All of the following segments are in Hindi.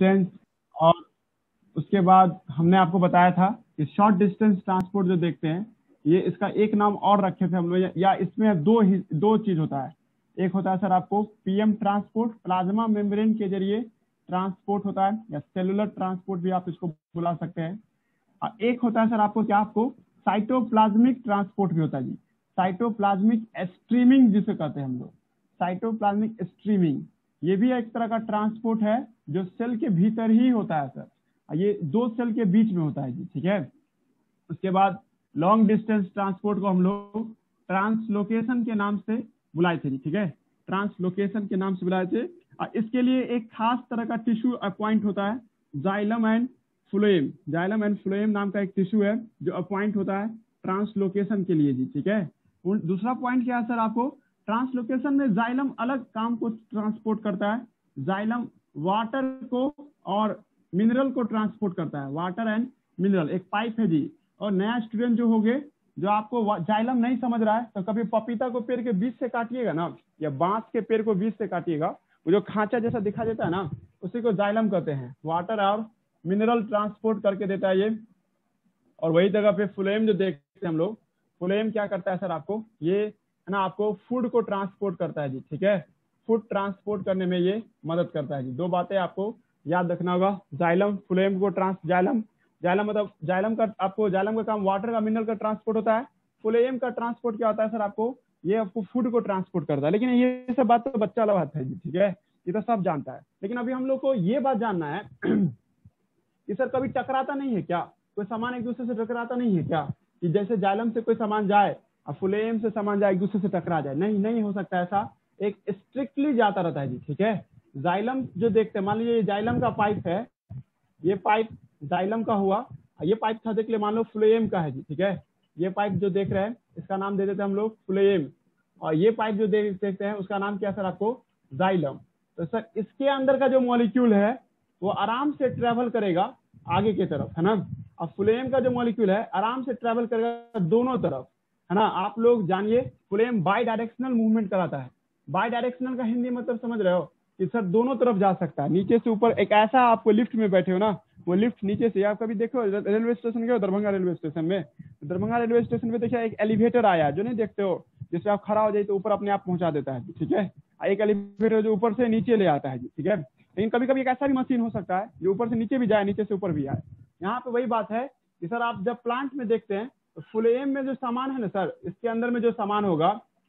डिस्टेंस, और उसके बाद हमने आपको बताया था कि शॉर्ट डिस्टेंस ट्रांसपोर्ट जो देखते हैं, ये इसका एक नाम और रखे थे हम लोग, या इसमें दो चीज होता है। एक होता है सर आपको पीएम ट्रांसपोर्ट, प्लाज्मा मेम्ब्रेन के जरिए ट्रांसपोर्ट होता है, या सेलुलर ट्रांसपोर्ट भी आप इसको बुला सकते हैं। और एक होता है सर आपको साइटोप्लाज्मिक ट्रांसपोर्ट भी होता है जी, साइटोप्लाज्मिक स्ट्रीमिंग जिसे कहते हैं हम लोग, साइटोप्लाज्मिक स्ट्रीमिंग, ये भी एक तरह का ट्रांसपोर्ट है जो सेल के भीतर ही होता है सर, ये दो सेल के बीच में होता है जी, ठीक है। उसके बाद लॉन्ग डिस्टेंस ट्रांसपोर्ट को हम लोग ट्रांसलोकेशन के नाम से बुलाए थे जी, ठीक है, ट्रांसलोकेशन के नाम से बुलाए थे। और इसके लिए एक खास तरह का टिश्यू अपॉइंट होता है, xylem and phloem, xylem and phloem नाम का एक टिश्यू है जो अपॉइंट होता है ट्रांसलोकेशन के लिए जी, ठीक है। दूसरा पॉइंट क्या है सर, आपको ट्रांसलोकेशन में जाइलम अलग काम को ट्रांसपोर्ट करता है, जाइलम वाटर को और मिनरल को ट्रांसपोर्ट करता है, वाटर एंड मिनरल, एक पाइप है जी। और नया स्टूडेंट जो होगे, जो आपको जाइलम नहीं समझ रहा है, तो कभी पपीता को पेड़ के बीच से काटिएगा ना, या बांस के पेड़ को बीच से काटिएगा, वो जो खांचा जैसा दिखा देता है ना, उसी को जाइलम कहते हैं, वाटर और मिनरल ट्रांसपोर्ट करके देता है ये। और वही जगह पे फ्लोएम जो देखते हैं हम लोग, फ्लोएम क्या करता है सर, आपको ये है ना, आपको फूड को ट्रांसपोर्ट करता है जी, ठीक है, फूड ट्रांसपोर्ट करने में ये मदद करता है जी। दो बातें आपको याद रखना होगा, जाइलम फ्लोएम को जाइलम मतलब जाइलम का, आपको जाइलम का काम वाटर का मिनरल का ट्रांसपोर्ट होता है, फ्लोएम का ट्रांसपोर्ट क्या होता है सर, आपको ये आपको फूड को ट्रांसपोर्ट करता है। लेकिन ये सब बात तो बच्चा वाला बात है जी, ठीक है, ये तो सब जानता है। लेकिन अभी हम लोग को ये बात जानना है कि सर कभी टकराता नहीं है क्या, कोई सामान एक दूसरे से टकराता नहीं है क्या, कि जैसे जाइलम से कोई सामान जाए और फ्लोएम से सामान जाए, एक दूसरे से टकरा जाए? नहीं हो सकता ऐसा, एक स्ट्रिक्टली जाता रहता है जी, ठीक है। जाइलम जो देखते हैं, मान लीजिए ये जाइलम का पाइप है, ये पाइप जाइलम का हुआ, ये पाइप था देख ले, मान लो फ्लोएम का है जी, ठीक है। ये पाइप जो देख रहे हैं इसका नाम दे देते हैं हम लोग फ्लोएम, और ये पाइप जो देखते हैं उसका नाम क्या सर, आपको जाइलम। तो सर इसके अंदर का जो मॉलिक्यूल है वो आराम से ट्रेवल करेगा आगे की तरफ, है ना, और फ्लोएम का जो मॉलिक्यूल है आराम से ट्रेवल करेगा दोनों तरफ, है ना। आप लोग जानिए फ्लोएम बाई डायरेक्शनल मूवमेंट कराता है। बाई डायरेक्शनल का हिंदी मतलब समझ रहे हो कि सर दोनों तरफ जा सकता है, नीचे से ऊपर। एक ऐसा आपको लिफ्ट में बैठे हो ना, वो लिफ्ट नीचे से, आप कभी देखो रेलवे स्टेशन गए, दरभंगा रेलवे स्टेशन में, दरभंगा रेलवे स्टेशन पे देखिए एक एलिवेटर आया जो नहीं देखते हो, जिससे आप खड़ा हो जाए तो ऊपर अपने आप पहुंचा देता है, ठीक है। एक एलिवेटर जो ऊपर से नीचे ले आता है जी, ठीक है। लेकिन कभी कभी एक ऐसा भी मशीन हो सकता है जो ऊपर से नीचे भी जाए, नीचे से ऊपर भी आए। यहाँ पे वही बात है कि सर आप जब प्लांट में देखते हैं तो फ्लोएम में जो सामान है ना सर, इसके अंदर में जो सामान होगा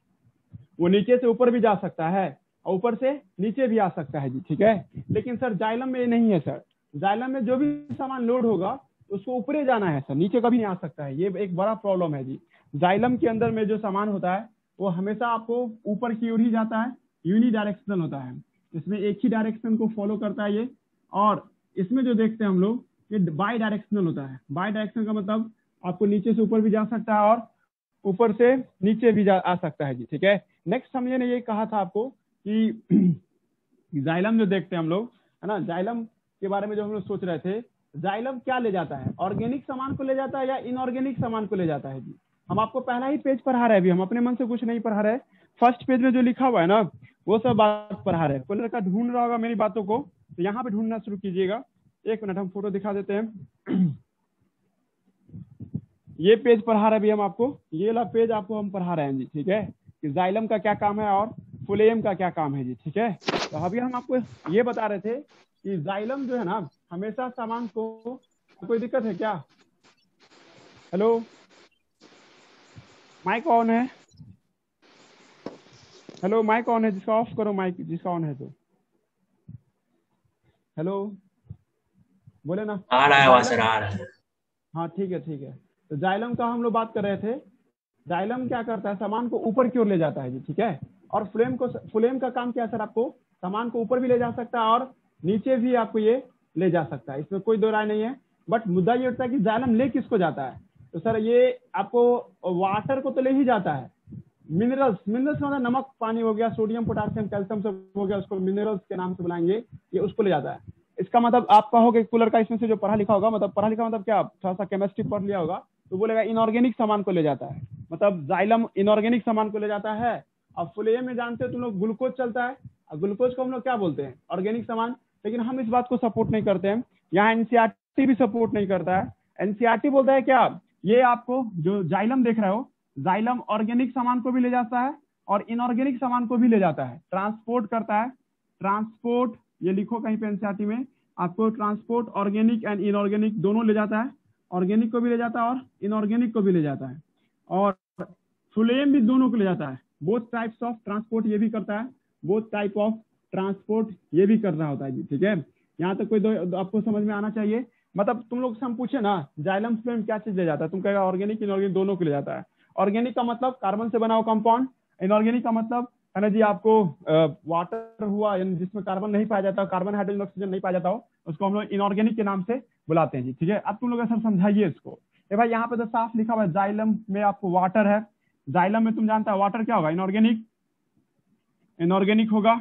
वो नीचे से ऊपर भी जा सकता है और ऊपर से नीचे भी आ सकता है जी, ठीक है। लेकिन सर जाइलम में ये नहीं है सर, जाइलम में जो भी सामान लोड होगा उसको ऊपर ही जाना है सर, नीचे कभी नहीं आ सकता है। ये एक बड़ा प्रॉब्लम है जी। जाइलम के अंदर में जो सामान होता है वो हमेशा आपको ऊपर की ओर ही जाता है, यूनि डायरेक्शनल होता है, इसमें एक ही डायरेक्शन को फॉलो करता है ये। और इसमें जो देखते हैं हम लोग ये बाई डायरेक्शनल होता है। बाई डायरेक्शनल का मतलब आपको नीचे से ऊपर भी जा सकता है और ऊपर से नीचे भी आ सकता है जी, ठीक है। नेक्स्ट हमने ये कहा था आपको कि जाइलम जो देखते हैं हम लोग, है ना, जाइलम के बारे में जो हम लोग सोच रहे थे, जाइलम क्या ले जाता है, ऑर्गेनिक सामान को ले जाता है या इनऑर्गेनिक सामान को ले जाता है जी। हम आपको पहला ही पेज पढ़ा रहे हैं, अभी हम अपने मन से कुछ नहीं पढ़ा रहे। फर्स्ट पेज में जो लिखा हुआ है ना वो सब बात पढ़ा रहे हैं। कोई लड़का ढूंढ रहा होगा मेरी बातों को तो यहाँ पे ढूंढना शुरू कीजिएगा। एक मिनट हम फोटो दिखा देते हैं। ये पेज पढ़ा रहे हैं अभी हम आपको, ये वाला पेज आपको हम पढ़ा रहे हैं जी, ठीक है, कि जाइलम का क्या काम है और फ्लोएम का क्या काम है जी, ठीक है। तो अभी हम आपको ये बता रहे थे कि जाइलम जो है ना हमेशा सामान को, कोई दिक्कत है क्या? हेलो, माइक ऑन है? हेलो, माइक ऑन है? जिसका ऑफ करो माइक, जिसका ऑन है तो। हेलो, बोले ना। आ रहा है आवाज सर, आ रहा है। हाँ ठीक है ठीक है। तो जाइलम का हम लोग बात कर रहे थे। जाइलम क्या करता है, सामान को ऊपर की ओर ले जाता है जी, ठीक है। और फ्लोएम का काम क्या है सर, आपको सामान को ऊपर भी ले जा सकता है और नीचे भी आपको ये ले जा सकता है, इसमें कोई दो राय नहीं है। बट मुद्दा ये उठता है कि जाइलम ले किसको जाता है, तो सर ये आपको वाटर को तो ले ही जाता है, मिनरल्स मतलब नमक पानी हो गया, सोडियम पोटासियम कैल्शियम सब हो गया, उसको मिनरल्स के नाम से बुलाएंगे, ये उसको ले जाता है। इसका मतलब आप कहोगे कूलर का इसमें से जो पढ़ा लिखा होगा, मतलब पढ़ा लिखा मतलब क्या, थोड़ा सा केमिस्ट्री पढ़ लिया होगा तो बोलेगा इनऑर्गेनिक सामान को ले जाता है, मतलब जाइलम इनऑर्गेनिक सामान को ले जाता है। अब फ्लोएम में जानते हो तुम लोग ग्लूकोज चलता है, और ग्लूकोज को हम लोग क्या बोलते हैं, ऑर्गेनिक सामान। लेकिन हम इस बात को सपोर्ट नहीं करते हैं। यहाँ एनसीईआरटी भी सपोर्ट नहीं करता है। एनसीईआरटी बोलता है क्या, ये आपको जो जाइलम देख रहे हो, जाइलम ऑर्गेनिक सामान को भी ले जाता है और इनऑर्गेनिक सामान को भी ले जाता है, ट्रांसपोर्ट करता है। ट्रांसपोर्ट, ये लिखो कहीं पे एनसीईआरटी में, आपको ट्रांसपोर्ट ऑर्गेनिक एंड इनऑर्गेनिक दोनों ले जाता है, ऑर्गेनिक को भी ले जाता है और इनऑर्गेनिक को भी ले जाता है, और फ्लेम भी दोनों को ले जाता है। बोथ टाइप्स ऑफ ट्रांसपोर्ट ये भी करता है, बोथ टाइप ऑफ ट्रांसपोर्ट ये भी कर रहा होता है जी। ठीक है, यहाँ तक कोई दो आपको समझ में आना चाहिए। मतलब तुम लोग से हम पूछे ना जाइलम फ्लेम क्या चीज ले जाता है, तुम कहेगा ऑर्गेनिक इनऑर्गेनिक दोनों को ले जाता है। ऑर्गेनिक का मतलब कार्बन से बना हुआ कंपाउंड, इनऑर्गेनिक का मतलब है ना जी आपको वाटर हुआ जिसमें कार्बन नहीं पाया जाता, कार्बन हाइड्रोजन ऑक्सीजन नहीं पाया जाता हो, उसको हम लोग इनऑर्गेनिक के नाम से बुलाते हैं जी। ठीक है, अब तुम लोग सर समझाइए इसको। ये भाई यहाँ पे तो साफ लिखा हुआ है जाइलम में आपको वाटर है, जाइलम में तुम जानता है वाटर क्या होगा, इनऑर्गेनिक, इनऑर्गेनिक होगा।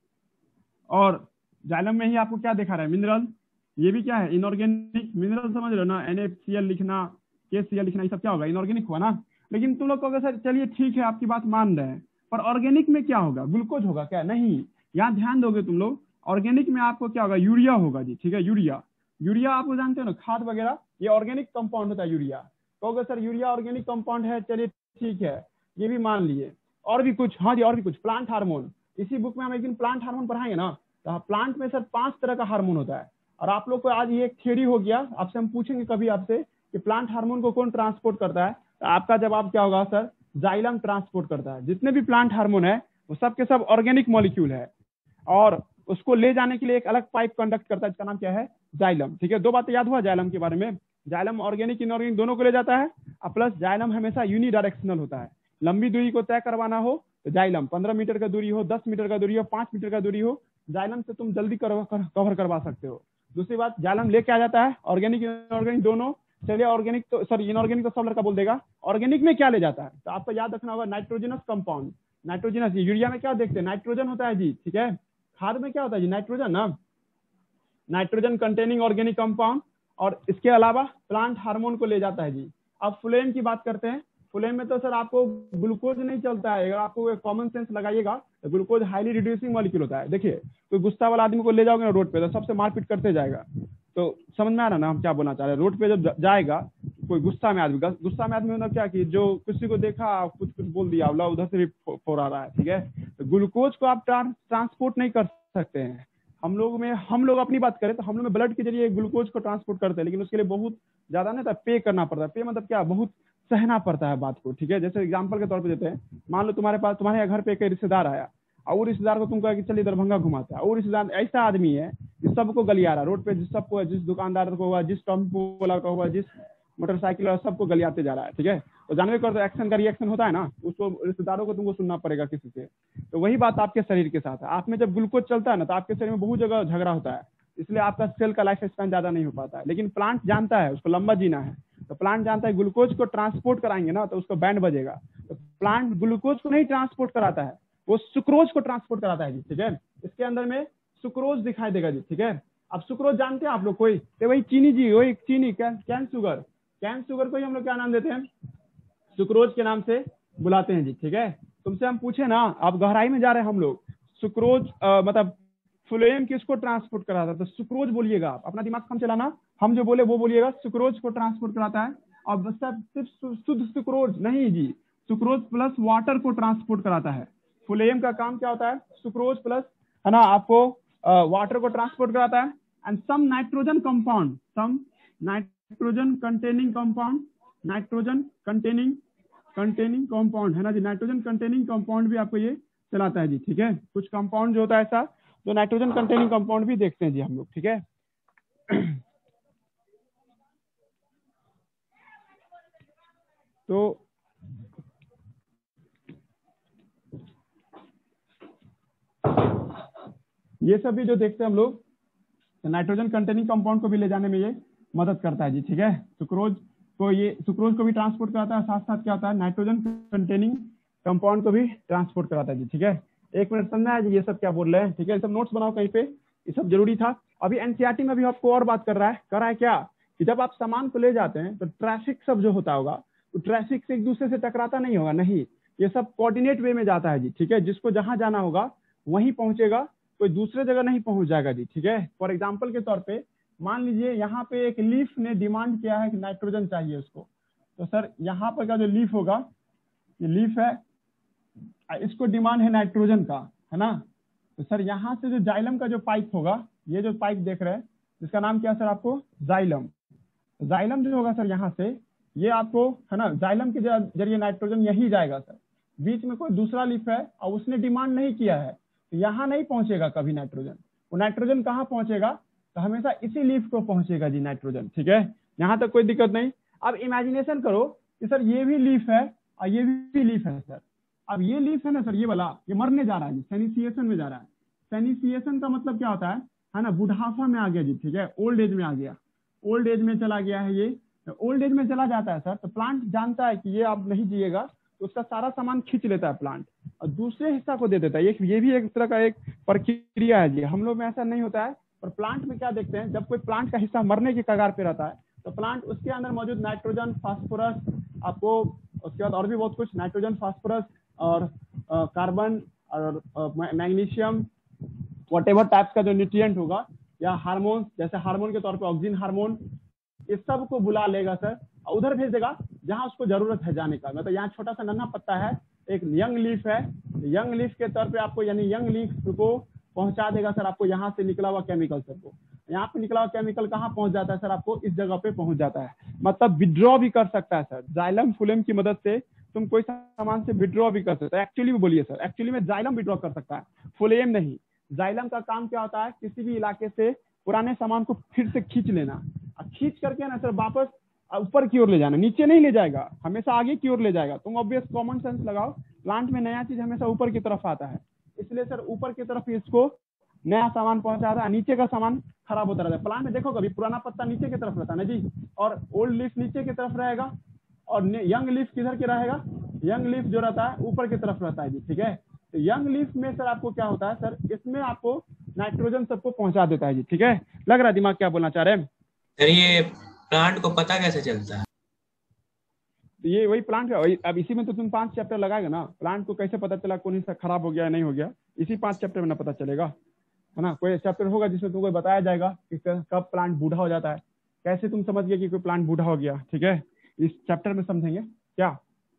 और जाइलम में ही आपको क्या देखा रहा है, मिनरल, ये भी क्या है इनऑर्गेनिक। मिनरल समझ रहे हो ना, NaCl लिखना, KCl लिखना, ये सब क्या होगा, इनऑर्गेनिक हुआ ना। लेकिन तुम लोग कहोगे सर चलिए ठीक है आपकी बात मान रहे हैं, पर ऑर्गेनिक में क्या होगा, ग्लूकोज होगा क्या, नहीं। यहाँ ध्यान दोगे तुम लोग, ऑर्गेनिक में आपको क्या होगा, यूरिया होगा जी। ठीक है, यूरिया, यूरिया आपको जानते हो ना, खाद वगैरह, ये ऑर्गेनिक कंपाउंड होता है यूरिया। कहोगे सर यूरिया ऑर्गेनिक कंपाउंड है, चलिए ठीक है ये भी मान लिए। और भी कुछ, हाँ जी और भी कुछ, प्लांट हार्मोन, इसी बुक में हम एक दिन प्लांट हार्मोन पढ़ाएंगे ना, तो प्लांट में सर 5 तरह का हार्मोन होता है। और आप लोग को आज ये एक थ्योरी हो गया, आपसे हम पूछेंगे कभी आपसे कि प्लांट हार्मोन को कौन ट्रांसपोर्ट करता है, तो आपका जवाब क्या होगा, सर जाइलम ट्रांसपोर्ट करता है। जितने भी प्लांट हार्मोन है वो सब के सब ऑर्गेनिक मॉलिक्यूल है, और उसको ले जाने के लिए एक अलग पाइप कंडक्ट करता है, इसका नाम क्या है, जाइलम। ठीक है, 2 बातें याद हुआ जाइलम के बारे में, जाइलम ऑर्गेनिक इनऑर्गेनिक दोनों को ले जाता है, और प्लस जाइलम हमेशा यूनिडायरेक्शनल होता है। लंबी दूरी को तय करवाना हो तो जाइलम, 15 मीटर का दूरी हो, 10 मीटर का दूरी हो, 5 मीटर का दूरी हो, जाइलम से तुम जल्दी कवर करवा सकते हो। दूसरी बात, जाइलम लेके आ जाता है ऑर्गेनिक इनऑर्गेनिक दोनों। चलिए ऑर्गेनिक तो सॉरी इनऑर्गेनिक तो सब लड़का बोल देगा, ऑर्गेनिक में क्या ले जाता है, तो आपको याद रखना होगा नाइट्रोजनस कंपाउंड। नाइट्रोजनस, यूरिया में क्या देखते हैं, नाइट्रोजन होता है जी। ठीक है, खाद में क्या होता है जी, नाइट्रोजन ना, नाइट्रोजन कंटेनिंग ऑर्गेनिक कंपाउंड। और इसके अलावा प्लांट हार्मोन को ले जाता है जी। अब फ्लेम की बात करते हैं। फ्लेम में तो सर आपको ग्लूकोज नहीं चलता है, अगर आपको कॉमन सेंस लगाइएगा तो ग्लूकोज हाईली रिड्यूसिंग मॉलिक्यूल होता है। देखिए कोई गुस्सा वाला आदमी को ले जाओगे ना रोड पे तो सबसे मारपीट करते जाएगा, तो समझ में आ रहा ना हम क्या बोलना चाह रहे हैं। रोड पे जब जाएगा कोई गुस्सा में आदमी मतलब क्या कि जो किसी को देखा कुछ कुछ बोल दिया, उधर से भी फोड़ा रहा है। ठीक है, तो ग्लूकोज को आप ट्रांसपोर्ट नहीं कर सकते हैं। हम लोग अपनी बात करें तो हम लोग में ब्लड के जरिए ग्लूकोज को ट्रांसपोर्ट करते हैं, लेकिन उसके लिए बहुत ज्यादा नहीं था, पे करना पड़ता है। पे मतलब क्या, बहुत सहना पड़ता है बात को। ठीक है, जैसे एग्जांपल के तौर पे देते हैं, मान लो तुम्हारे घर पे एक रिश्तेदार आया और वो रिश्तेदार को तुम कहा कि चलिए दरभंगा घुमाता है, और रिश्तेदार ऐसा आदमी है कि सबको गलिया रहा है रोड पे, जिस दुकानदार को हुआ, जिस टेम्पो वाला का हुआ, जिस मोटरसाइकिल वाला, सबको गलियाते जा रहा है। ठीक है, तो जानवे कर तो एक्शन का रिएक्शन होता है ना, उसको रिश्तेदारों को तुमको सुनना पड़ेगा किसी से। तो वही बात आपके शरीर के साथ है, आप में जब ग्लूकोज चलता है ना तो आपके शरीर में बहुत जगह झगड़ा होता है, इसलिए आपका सेल का लाइफ स्पैन ज्यादा नहीं हो पाता है। लेकिन प्लांट जानता है उसको लंबा जीना है, तो प्लांट जानता है ग्लूकोज को ट्रांसपोर्ट कराएंगे ना तो उसको बैंड बजेगा। तो प्लांट ग्लूकोज को नहीं ट्रांसपोर्ट कराता है, वो सुक्रोज को ट्रांसपोर्ट कराता है जी। ठीक है, इसके अंदर में सुक्रोज दिखाई देगा जी। ठीक है, अब सुक्रोज जानते हैं आप लोग कोई, तो वही चीनी जी, वही चीनी, कैन शुगर, कैन शुगर को ही हम लोग क्या नाम देते हैं, सुक्रोज के नाम से बुलाते हैं जी। ठीक है, तुमसे हम पूछे ना, आप गहराई में जा रहे हैं हम लोग, सुक्रोज मतलब फ्लोएम किसको ट्रांसपोर्ट कराता है, तो सुक्रोज बोलिएगा आप, अपना दिमाग कम चलाना, हम जो बोले वो बोलिएगा, सुक्रोज को ट्रांसपोर्ट कराता है। और बस सिर्फ शुद्ध सुक्रोज नहीं जी, सुक्रोज प्लस वाटर को ट्रांसपोर्ट कराता है। फ्लोएम का काम क्या होता है, सुक्रोज प्लस है ना आपको वाटर को ट्रांसपोर्ट कराता है, and some nitrogen compound, some nitrogen containing compound, nitrogen containing compound है ना जी, नाइट्रोजन कंटेनिंग कंपाउंड भी आपको ये चलाता है जी। ठीक है, कुछ कंपाउंड जो होता है ऐसा तो नाइट्रोजन कंटेनिंग कंपाउंड भी देखते हैं जी हम लोग। ठीक है, तो ये सब भी जो देखते हैं हम लोग, नाइट्रोजन कंटेनिंग कंपाउंड को भी ले जाने में ये मदद करता है जी। ठीक है, सुक्रोज को भी ट्रांसपोर्ट कराता है, साथ साथ क्या होता है, नाइट्रोजन कंटेनिंग कंपाउंड को भी ट्रांसपोर्ट कराता है जी। ठीक है, एक मिनट समझना है जी ये सब क्या बोल रहे हैं। ठीक है, ये सब नोट्स बनाओ कहीं पे, ये सब जरूरी था। अभी एनसीईआरटी में भी आपको और बात कर रहा है क्या कि जब आप सामान को ले जाते हैं तो ट्रैफिक सब जो होता होगा, तो ट्रैफिक से एक दूसरे से टकराता नहीं होगा, नहीं, ये सब कोऑर्डिनेट वे में जाता है जी। ठीक है, जिसको जहां जाना होगा वहीं पहुंचेगा, कोई दूसरे जगह नहीं पहुंच जाएगा जी, ठीक है। फॉर एग्जाम्पल के तौर पे मान लीजिए यहाँ पे एक लीफ ने डिमांड किया है कि नाइट्रोजन चाहिए उसको, तो सर यहाँ पर का जो लीफ होगा, ये लीफ है, इसको डिमांड है नाइट्रोजन का, है ना। तो सर यहाँ से जो जाइलम का जो पाइप होगा, ये जो पाइप देख रहे हैं इसका नाम क्या है सर, आपको जाइलम। जाइलम जो होगा सर यहाँ से, ये आपको है ना, जाइलम के जरिए नाइट्रोजन यही जाएगा सर। बीच में कोई दूसरा लीफ है और उसने डिमांड नहीं किया है, तो यहाँ नहीं पहुंचेगा कभी नाइट्रोजन। वो नाइट्रोजन कहाँ पहुंचेगा, तो हमेशा इसी लीफ को पहुंचेगा जी नाइट्रोजन, ठीक है। यहाँ तक कोई दिक्कत नहीं। अब इमेजिनेशन करो कि सर ये भी लीफ है और ये भी लीफ है सर। अब ये लीफ है ना सर, ये वाला, ये मरने जा रहा है जी, सेनिसिएशन में जा रहा है। सेनिसिएशन का मतलब क्या होता है ना, बुढ़ापा में आ गया जी, ठीक है, ओल्ड एज में आ गया, ओल्ड एज में चला गया है। ये ओल्ड एज में चला जाता है सर, तो प्लांट जानता है कि ये अब नहीं जिएगा, तो उसका सारा सामान खींच लेता है प्लांट और दूसरे हिस्सा को दे देता है। ये भी एक तरह का एक प्रक्रिया है जी। हम लोग में ऐसा नहीं होता है, पर प्लांट में क्या देखते हैं, जब कोई प्लांट का हिस्सा मरने की कगार पे रहता है, तो प्लांट उसके अंदर मौजूद नाइट्रोजन, फास्फोरस, आपको उसके बाद और भी बहुत कुछ, नाइट्रोजन, फास्फोरस और कार्बन और मैग्नीशियम, व्हाटएवर टाइप्स का जो न्यूट्रिएंट होगा, या हार्मोन, जैसे हार्मोन के तौर पे ऑक्सीजन हार्मोन, इस सब को बुला लेगा सर और उधर भेज देगा जहां उसको जरूरत है जाने का। मतलब यहाँ छोटा सा नन्हा पत्ता है, एक यंग लीफ है, यंग लीफ के तौर पे आपको, यानी यंग लीफ को पहुंचा देगा सर आपको यहाँ से निकला हुआ केमिकल सर को। यहाँ पे निकला हुआ केमिकल कहाँ पहुंच जाता है सर, आपको इस जगह पे पहुंच जाता है। मतलब विड्रॉ भी कर सकता है सर, जाइलम फुलेम की मदद से तुम कोई सामान से विड्रॉ भी कर सकते हो। एक्चुअली में बोलिए सर, एक्चुअली में जाइलम विड्रॉ कर सकता है, फुलेम नहीं। जाइलम का काम क्या होता है, किसी भी इलाके से पुराने सामान को फिर से खींच लेना, खींच करके ना सर वापस ऊपर की ओर ले जाना, नीचे नहीं ले जाएगा, हमेशा आगे की ओर ले जाएगा। तुम ऑब्वियस कॉमन सेंस लगाओ, प्लांट में नया चीज हमेशा ऊपर की तरफ आता है, इसलिए सर ऊपर की तरफ इसको नया सामान पहुंचाता है, नीचे का सामान खराब होता रहता है। प्लांट में देखो कभी पुराना पत्ता नीचे की तरफ रहता है ना जी, और ओल्ड लीफ नीचे की तरफ रहेगा, और यंग लीफ किधर के रहेगा, यंग लीफ जो रहता है ऊपर की तरफ रहता है जी, ठीक है। तो यंग लीफ में सर आपको क्या होता है सर, इसमें आपको नाइट्रोजन सबको पहुंचा देता है जी, ठीक है। लग रहा है दिमाग क्या बोलना चाह रहे हैं सर? ये प्लांट को पता कैसे चलता है? तो ये वही प्लांट है। अब इसी में तो तुम 5 चैप्टर लगाएगा ना, प्लांट को कैसे पता चला कौन हिस्सा खराब हो गया नहीं हो गया, इसी 5 चैप्टर में ना पता चलेगा, है ना। कोई चैप्टर होगा जिसमें तुमको बताया जाएगा कि कब प्लांट बूढ़ा हो जाता है, कैसे तुम समझ गए कि कोई प्लांट बूढ़ा हो गया, ठीक है। इस चैप्टर में समझेंगे क्या।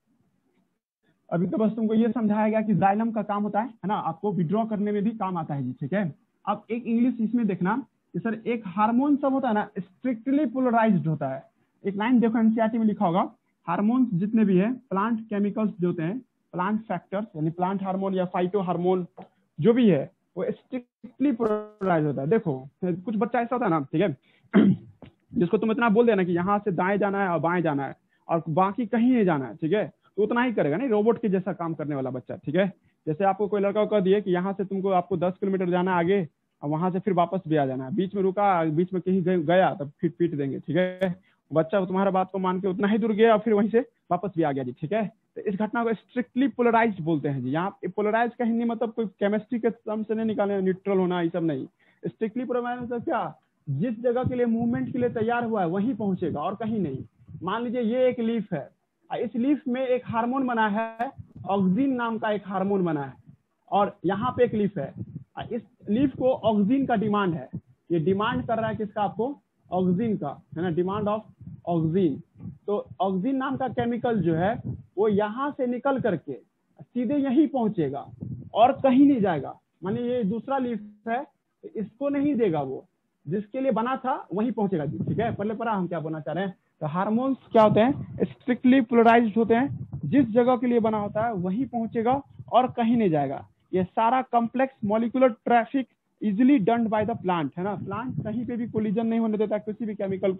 अभी तो बस तुमको ये समझाया गया कि जाइलम का काम होता है ना, आपको विड्रॉ करने में भी काम आता है जी, ठीक है। अब एक इंग्लिश इसमें देखना कि सर एक हार्मोन सब होता है ना, स्ट्रिक्टली पोलराइज्ड होता है। एक लाइन देखो एनसीईआरटी में लिखा होगा, हार्मोन्स जितने भी है, प्लांट केमिकल्स जो होते हैं, प्लांट फैक्टर्स यानी प्लांट हार्मोन या फाइटो हार्मोन जो भी है, वो स्ट्रिक्टली पोलराइज होता है। देखो कुछ बच्चा ऐसा होता है ना, ठीक है, जिसको तुम इतना बोल देना कि यहाँ से दाएं जाना है और बाएं जाना है और बाकी कहीं नहीं जाना है, ठीक है, तो उतना ही करेगा, नहीं रोबोट के जैसा काम करने वाला बच्चा, ठीक है। जैसे आपको कोई लड़का कह दिए कि यहाँ से तुमको आपको 10 किलोमीटर जाना है आगे और वहां से फिर वापस भी आ जाना है, बीच में रुका, बीच में कहीं गया तब फिर पीट देंगे, ठीक है। बच्चा तुम्हारा बात को मान के उतना ही दूर गया और फिर वहीं से वापस भी आ गया जी, ठीक है। तो इस घटना को स्ट्रिक्टली पोलराइज बोलते हैं जी। यहाँ पोलराइज का हिंदी मतलब कोई केमिस्ट्री के टर्म से नहीं निकाले, न्यूट्रल होना ये सब नहीं। स्ट्रिक्टली पोलराइज मतलब क्या, जिस जगह के लिए मूवमेंट के लिए तैयार हुआ है वहीं पहुंचेगा और कहीं नहीं। मान लीजिए ये एक लीफ है, इस लीफ में एक हार्मोन बना है, ऑक्सीन नाम का एक हार्मोन बना है, और यहाँ पे एक लीफ है, इस लीफ को ऑक्सीन का डिमांड है, ये डिमांड कर रहा है किसका, आपको ऑक्सीन का, है ना, डिमांड ऑफ ऑक्सीन। तो ऑक्सीन नाम का केमिकल जो है वो यहाँ से निकल करके सीधे यहीं पहुंचेगा और कहीं नहीं जाएगा। माने ये दूसरा लीफ है, इसको नहीं देगा, वो जिसके लिए बना था वहीं पहुंचेगा जी, ठीक है। पहले पढ़ा हम क्या बोलना चाह रहे हैं। तो हार्मोन्स क्या होते हैं, स्ट्रिक्टली पोलराइज्ड होते हैं, जिस जगह के लिए बना होता है वहीं पहुंचेगा और कहीं नहीं जाएगा। ये सारा complex molecular traffic easily done by the plant, है ना। प्लांट कहीं पे भी कोलिजन नहीं होने देता, किसी भी केमिकल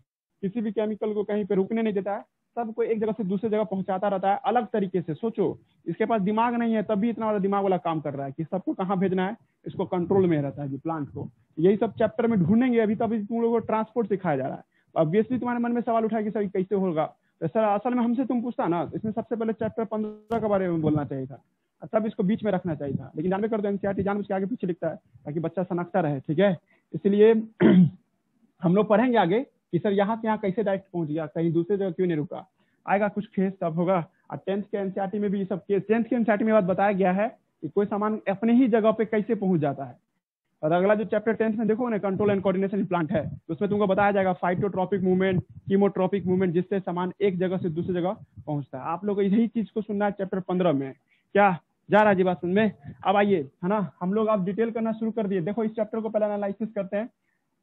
को कहीं पे रुकने नहीं देता है, सबको एक जगह से दूसरे जगह पहुंचाता रहता है अलग तरीके से। सोचो इसके पास दिमाग नहीं है तब भी इतना बड़ा दिमाग वाला काम कर रहा है कि सबको कहाँ भेजना है, इसको कंट्रोल में रहता है जी प्लांट को। यही सब चैप्टर में ढूंढेंगे, अभी तभी तुम लोगों को ट्रांसपोर्ट सिखाया जा रहा है। ऑब्वियसली तुम्हारे मन में सवाल उठा कि सर कैसे होगा, तो सर असल में हमसे तुम पूछता ना, इसमें सबसे पहले चैप्टर 15 के बारे में बोलना चाहिए था, तब इसको बीच में रखना चाहिए था। लेकिन जानबे कर दो एनसीईआरटी जानबूझ के आगे पीछे लिखता है ताकि बच्चा सनकता रहे, ठीक है। इसलिए हम लोग पढ़ेंगे आगे कि सर यहाँ से यहाँ कैसे डायरेक्ट पहुंच गया, कहीं दूसरे जगह क्यों नहीं रुका, आएगा कुछ केस तब होगा। और 10th के एनसीईआरटी में भी सब केस, 10th के एनसीईआरटी में बात बताया गया है कि कोई सामान अपने ही जगह पे कैसे पहुंच जाता है, और अगला जो चैप्टर 10 में देखो ना, control and coordination in plant है, तो उसमें तुमको बताया जाएगा फाइटोट्रोपिक मूवमेंट, कीमोट्रोपिक मूवमेंट, जिससे सामान एक जगह से दूसरी जगह पहुंचता है। आप लोग को यही चीज को सुनना है चैप्टर 15 में। क्या जा रहा है जी बात समझ में? अब आइए, है ना, हम लोग अब डिटेल करना शुरू कर दिए। देखो इस चैप्टर को पहले एनालिसिस करते हैं।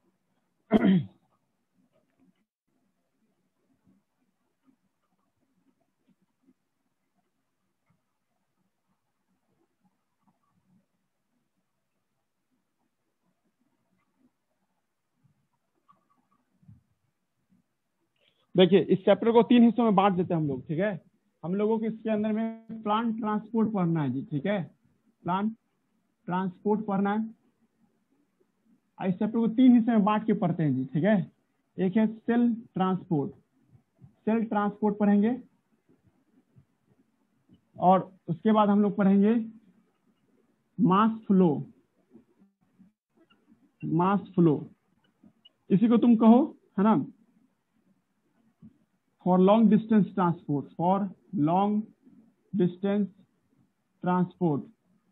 देखिए इस चैप्टर को 3 हिस्सों में बांट देते हैं हम लोग, ठीक है। हम लोगों को इसके अंदर में प्लांट ट्रांसपोर्ट पढ़ना है जी, ठीक है, प्लांट ट्रांसपोर्ट पढ़ना है। इस चैप्टर को 3 हिस्से में बांट के पढ़ते हैं जी, ठीक है। एक है सेल ट्रांसपोर्ट, सेल ट्रांसपोर्ट पढ़ेंगे, और उसके बाद हम लोग पढ़ेंगे मास फ्लो, मास फ्लो, इसी को तुम कहो, है ना, for long distance transport, for long distance transport.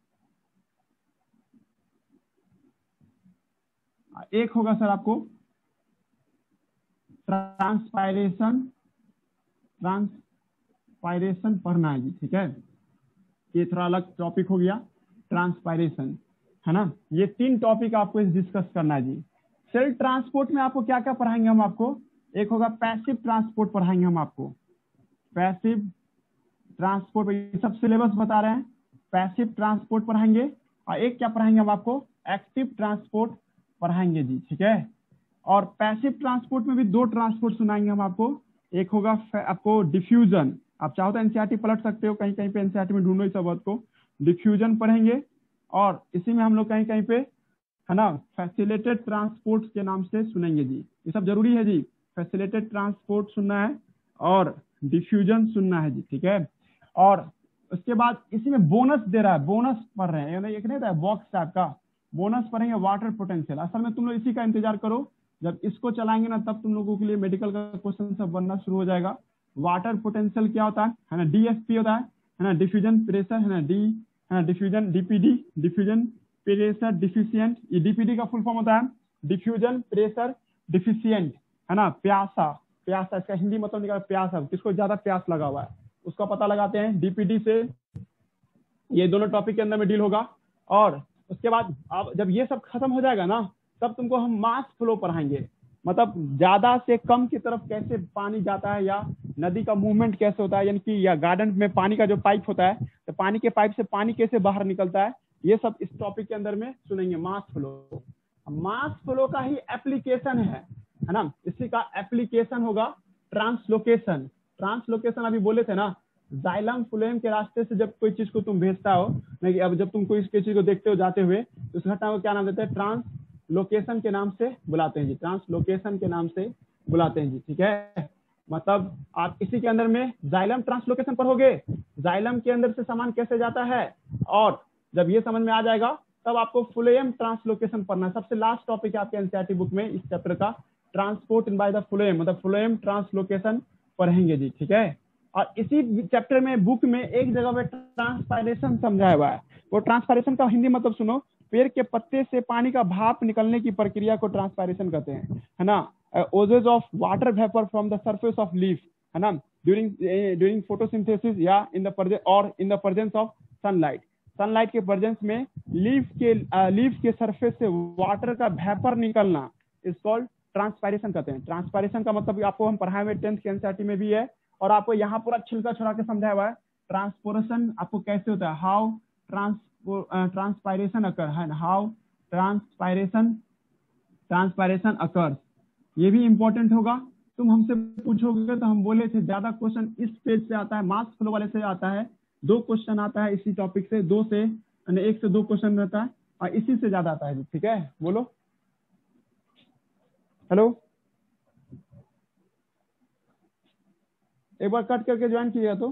एक होगा सर आपको ट्रांसपायरेशन, ट्रांसपायरेशन पढ़ना है जी, ठीक है। ये थोड़ा अलग टॉपिक हो गया, ट्रांसपायरेशन, है ना। ये 3 टॉपिक आपको डिस्कस करना है जी। सेल ट्रांसपोर्ट में आपको क्या क्या पढ़ाएंगे हम आपको? एक होगा पैसिव ट्रांसपोर्ट पढ़ाएंगे हम आपको, पैसिव ट्रांसपोर्ट, ये सब सिलेबस बता रहे हैं। पैसिव ट्रांसपोर्ट पढ़ाएंगे, और एक क्या पढ़ाएंगे हम आपको? एक्टिव ट्रांसपोर्ट पढ़ाएंगे जी, ठीक है। और पैसिव ट्रांसपोर्ट में भी 2 ट्रांसपोर्ट सुनाएंगे हम आपको। एक होगा आपको डिफ्यूजन, आप चाहो तो एनसीईआरटी पलट सकते हो, कहीं कहीं पे एनसीईआरटी में ढूंढो इस वर्ड को। डिफ्यूजन पढ़ेंगे, और इसी में हम लोग कहीं कहीं पे, है ना, फैसिलिटेड ट्रांसपोर्ट के नाम से सुनेंगे जी। ये सब जरूरी है जी, फैसिलिटेड ट्रांसपोर्ट सुनना है और डिफ्यूजन सुनना है जी, ठीक है। और उसके बाद इसी में बोनस दे रहा है, बोनस पढ़ रहे हैं, एक नहीं था बॉक्स टाइप का, बोनस पढ़ेंगे वाटर पोटेंशियल। असल में तुम लोग इसी का इंतजार करो, जब इसको चलाएंगे ना तब तुम लोगों के लिए मेडिकल का क्वेश्चन सब बनना शुरू हो जाएगा। वाटर पोटेंशियल क्या होता है ना, डीएफपी होता है ना, डिफ्यूजन प्रेशर, है ना, डी, है ना, diffusion, DPD, diffusion pressure deficient. ये डीपीडी का फुल फॉर्म होता है डिफ्यूजन प्रेशर डिफिशिएंट, है ना, प्यासा, प्यासा, इसका हिंदी मतलब निकाला प्यासा, किसको ज्यादा प्यास लगा हुआ है उसका पता लगाते हैं डीपीडी से। ये दोनों टॉपिक के अंदर में डील होगा। और उसके बाद अब जब ये सब खत्म हो जाएगा ना, तब तुमको हम मास फ्लो पढ़ाएंगे, मतलब ज्यादा से कम की तरफ कैसे पानी जाता है, या नदी का मूवमेंट कैसे होता है, यानी कि या गार्डन में पानी का जो पाइप होता है, तो पानी के पाइप से पानी कैसे बाहर निकलता है, ये सब इस टॉपिक के अंदर में सुनेंगे, मास फ्लो। मास फ्लो का ही एप्लीकेशन है ना, इसी का एप्लीकेशन होगा ट्रांसलोकेशन। ट्रांसलोकेशन अभी बोले थे ना, जाइलम फ्लोएम के रास्ते से जब कोई चीज को तुम भेजता हो, नहीं अब जब तुम कोई इसके चीज को देखते हो जाते हुए, तो उस घटना को क्या नाम देते हैं? ट्रांसलोकेशन के नाम से बुलाते हैं जी, ट्रांसलोकेशन के नाम से बुलाते हैं जी, ठीक है। मतलब आप इसी के अंदर में जाइलम ट्रांसलोकेशन पढ़ोगे, जाइलम के अंदर से सामान कैसे जाता है, और जब ये समझ में आ जाएगा तब आपको फ्लोएम ट्रांसलोकेशन पढ़ना है। सबसे लास्ट टॉपिक है आपके एनसीईआरटी बुक में इस चैप्टर का, transport in by the phloem, मतलब फ्लोएम ट्रांसलोकेशन पढ़ेंगे जी, ठीक है। और इसी चैप्टर में बुक में एक जगह पे ट्रांसपायरेशन समझाया हुआ है। वो ट्रांसपायरेशन का हिंदी मतलब सुनो, पेड़ के पत्ते से पानी का भाप निकलने की प्रक्रिया को ट्रांसपायरेशन कहते हैं, है ना। Oozes of water vapour from the surface of leaf, है ना, ड्यूरिंग फोटोसिंथेसिस या in the presence of sunlight. Sunlight के प्रेजेंस में लीफ के सरफेस से वाटर का वेपर निकलना इज कॉल्ड ट्रांसपायरेशन कहते हैं। ट्रांसपायरेशन का मतलब आपको हम पढ़ाए हुए 10th के एनसीईआरटी में भी है, और आपको यहाँ पूरा छिलका छोड़ा के समझाया हुआ है। ट्रांसपोरेशन आपको कैसे होता है, हाउ ट्रांसपायरेशन अकर, है, हाउ ट्रांसपायरेशन अकर्स, ये भी इंपॉर्टेंट होगा। तुम हमसे पूछोगे तो हम बोले थे ज्यादा क्वेश्चन इस पेज से आता है, मास फ्लो वाले से आता है, 2 क्वेश्चन आता है इसी टॉपिक से, 1 से 2 क्वेश्चन रहता है, और इसी से ज्यादा आता है, ठीक है। बोलो हेलो, एक बार कट करके ज्वाइन कीजिएगा, तो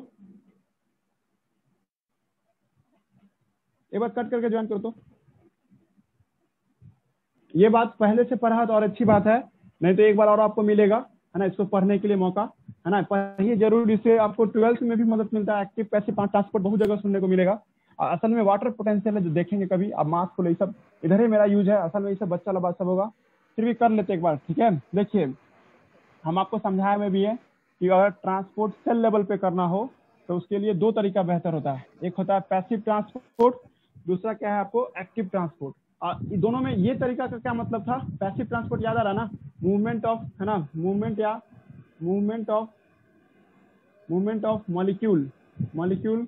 एक बार कट करके ज्वाइन करो। तो ये बात पहले से पढ़ा तो और अच्छी बात है, नहीं तो एक बार और आपको मिलेगा, है ना, इसको पढ़ने के लिए मौका, है ना, पढ़िए जरूर। इससे आपको 12th में भी मदद मिलता है, एक्टिव पैसिव ट्रांसपोर्ट बहुत जगह सुनने को मिलेगा। असल में वाटर पोटेंशियल है जो देखेंगे कभी, अब मास को ये सब इधर ही मेरा यूज है, असल में ये सब बच्चा लबा सब होगा, फिर भी कर लेते एक बार, ठीक है। देखिए हम आपको समझाया में भी है कि अगर ट्रांसपोर्ट सेल लेवल पे करना हो तो उसके लिए दो तरीका बेहतर होता है, एक होता है पैसिव ट्रांसपोर्ट, दूसरा क्या है आपको एक्टिव ट्रांसपोर्ट। और दोनों में ये तरीका का क्या मतलब था, पैसिव ट्रांसपोर्ट याद आ रहा ना, मूवमेंट ऑफ, है ना, movement of molecule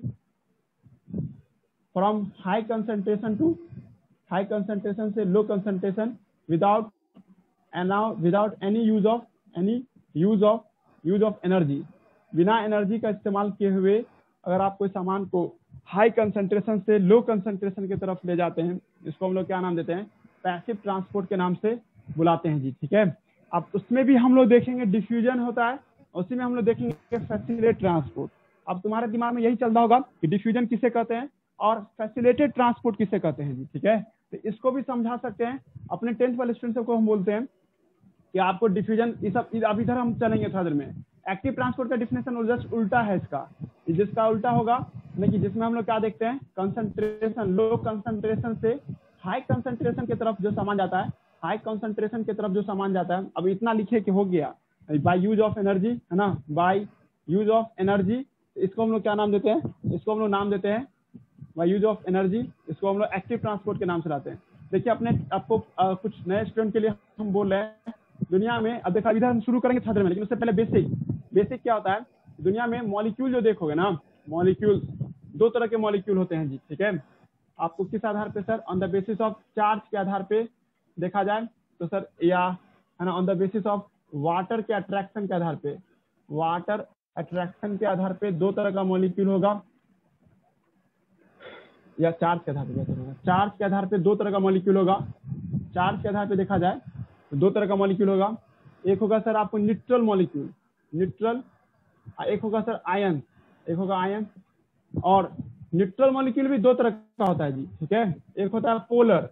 from high concentration से low concentration without any use of energy, बिना एनर्जी का इस्तेमाल किए हुए अगर आप कोई सामान को हाई कंसंट्रेशन से लो कंसंट्रेशन की तरफ ले जाते हैं, इसको हम लोग क्या नाम देते हैं, पैसिव ट्रांसपोर्ट के नाम से बुलाते हैं जी, ठीक है। अब उसमें भी हम लोग देखेंगे डिफ्यूजन होता है, उसी में हम लोग देखेंगे फैसिलिटेड ट्रांसपोर्ट। अब तुम्हारे दिमाग में यही चल रहा होगा कि डिफ्यूजन किसे कहते हैं और फैसिलिटेड ट्रांसपोर्ट किसे कहते हैं जी, ठीक है। तो इसको भी समझा सकते हैं, अपने 10th वाले स्टूडेंट को हम बोलते हैं कि आपको डिफ्यूजन, ये सब अब इधर हम चलेंगे थोड़ा देर में। एक्टिव ट्रांसपोर्ट का डिफिनेशन जस्ट उल्टा है इसका, जिसका उल्टा होगा नहीं, जिसमें हम लोग क्या देखते हैं, कंसंट्रेशन, लो कंसंट्रेशन से हाई कंसंट्रेशन की तरफ जो सामान जाता है, हाई कंसंट्रेशन की तरफ जो सामान जाता है, अब इतना लिखे कि हो गया, बाय यूज ऑफ एनर्जी, है ना, बाय यूज ऑफ एनर्जी, इसको हम लोग क्या नाम देते हैं, इसको हम लोग नाम देते हैं बाय यूज ऑफ एनर्जी, इसको हम लोग एक्टिव ट्रांसपोर्ट के नाम से लाते हैं। देखिए आपको कुछ नए स्टूडेंट के लिए हम बोल रहे हैं, दुनिया में, अब देखा इधर हम शुरू करेंगे छात्र में, लेकिन उससे पहले बेसिक क्या होता है, दुनिया में मॉलिक्यूल जो देखोगे ना, मॉलिक्यूल दो तरह के मॉलिक्यूल होते हैं जी, ठीक है। आपको किस आधार पे sir, on the basis of charge के आधार पे देखा जाए तो सर, या है ना, on the basis of water के अट्रैक्शन के आधार पे, वाटर अट्रैक्शन के आधार पे दो तरह का मॉलिक्यूल होगा, या चार्ज के आधार पे बेहतर होगा, चार्ज के आधार पे दो तरह का मॉलिक्यूल होगा, चार्ज के आधार पे देखा जाए तो दो तरह का मॉलिक्यूल होगा, एक होगा सर आपको न्यूट्रल मॉलिक्यूल, न्यूट्रल, एक होगा सर आयन, एक होगा आयन। और न्यूट्रल मॉलिक्यूल भी दो तरह का होता है जी, ठीक है, एक होता है पोलर,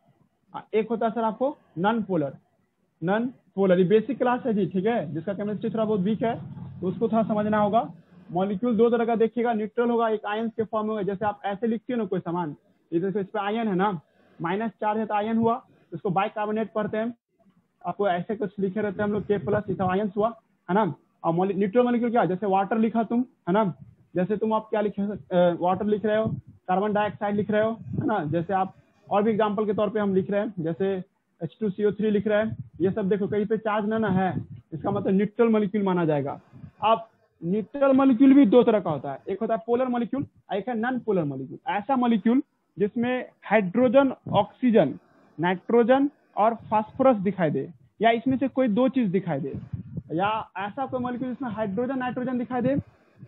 एक होता है सर आपको नॉन पोलर। ये बेसिक क्लास है जी, ठीक है, जिसका केमिस्ट्री थोड़ा बहुत वीक है तो उसको थोड़ा समझना होगा। मॉलिक्यूल दो तरह का देखिएगा, न्यूट्रल होगा, एक आयन के फॉर्म होगा, जैसे आप ऐसे लिखते हो ना कोई सामान, जैसे इस पे आयन है ना, माइनस चार्ज है तो आयन हुआ, इसको बाइकार्बोनेट पढ़ते हैं, आपको ऐसे कुछ लिखे रहते हैं हम लोग, के प्लस, इस आयन हुआ, है ना। और न्यूट्रल मॉलिक्यूल क्या, जैसे वाटर लिखा तुम, है ना, जैसे तुम आप क्या लिखे, वाटर लिख रहे हो, कार्बन डाइऑक्साइड लिख रहे हो, है ना, जैसे आप और भी एग्जांपल के तौर पे हम लिख रहे हैं, जैसे H2CO3 लिख रहे हैं, ये सब देखो कहीं पे चार्ज ना है, इसका मतलब न्यूट्रल मॉलिक्यूल माना जाएगा। अब न्यूट्रल मॉलिक्यूल भी दो तरह का होता है, एक होता है पोलर मॉलिक्यूल, एक है नॉन पोलर मॉलिक्यूल। ऐसा मॉलिक्यूल जिसमें हाइड्रोजन, ऑक्सीजन, नाइट्रोजन और फास्फोरस दिखाई दे, या इसमें से कोई दो चीज दिखाई दे, या ऐसा कोई मॉलिक्यूल जिसमें हाइड्रोजन नाइट्रोजन दिखाई दे,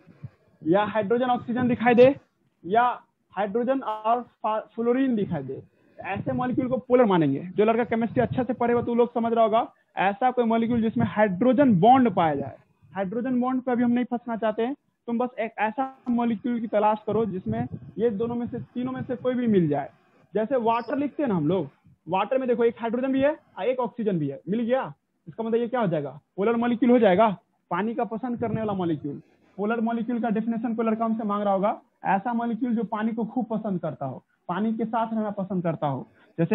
या हाइड्रोजन ऑक्सीजन दिखाई दे, या हाइड्रोजन और फ्लोरीन दिखाई दे, ऐसे मॉलिक्यूल को पोलर मानेंगे। जो लड़का केमिस्ट्री अच्छा से पढ़ेगा तो लोग समझ रहा होगा, ऐसा कोई मॉलिक्यूल जिसमें हाइड्रोजन बॉन्ड पाया जाए, हाइड्रोजन बॉन्ड पे अभी हम नहीं फंसना चाहते हैं, तुम बस एक ऐसा मॉलिक्यूल की तलाश करो जिसमें ये दोनों में से, तीनों में से कोई भी मिल जाए। जैसे वाटर लिखते हैं ना हम लोग, वाटर में देखो एक हाइड्रोजन भी है और एक ऑक्सीजन भी है, मिल गया, इसका मतलब ये क्या हो जाएगा, पोलर मॉलिक्यूल हो जाएगा, पानी का पसंद करने वाला मॉलिक्यूल। पोलर मॉलिक्यूल का डेफिनेशन कोई लड़का हमसे मांग रहा होगा, ऐसा मॉलिक्यूल जो पानी को खूब पसंद करता हो, पानी के साथ रहना पसंद करता हो। जैसे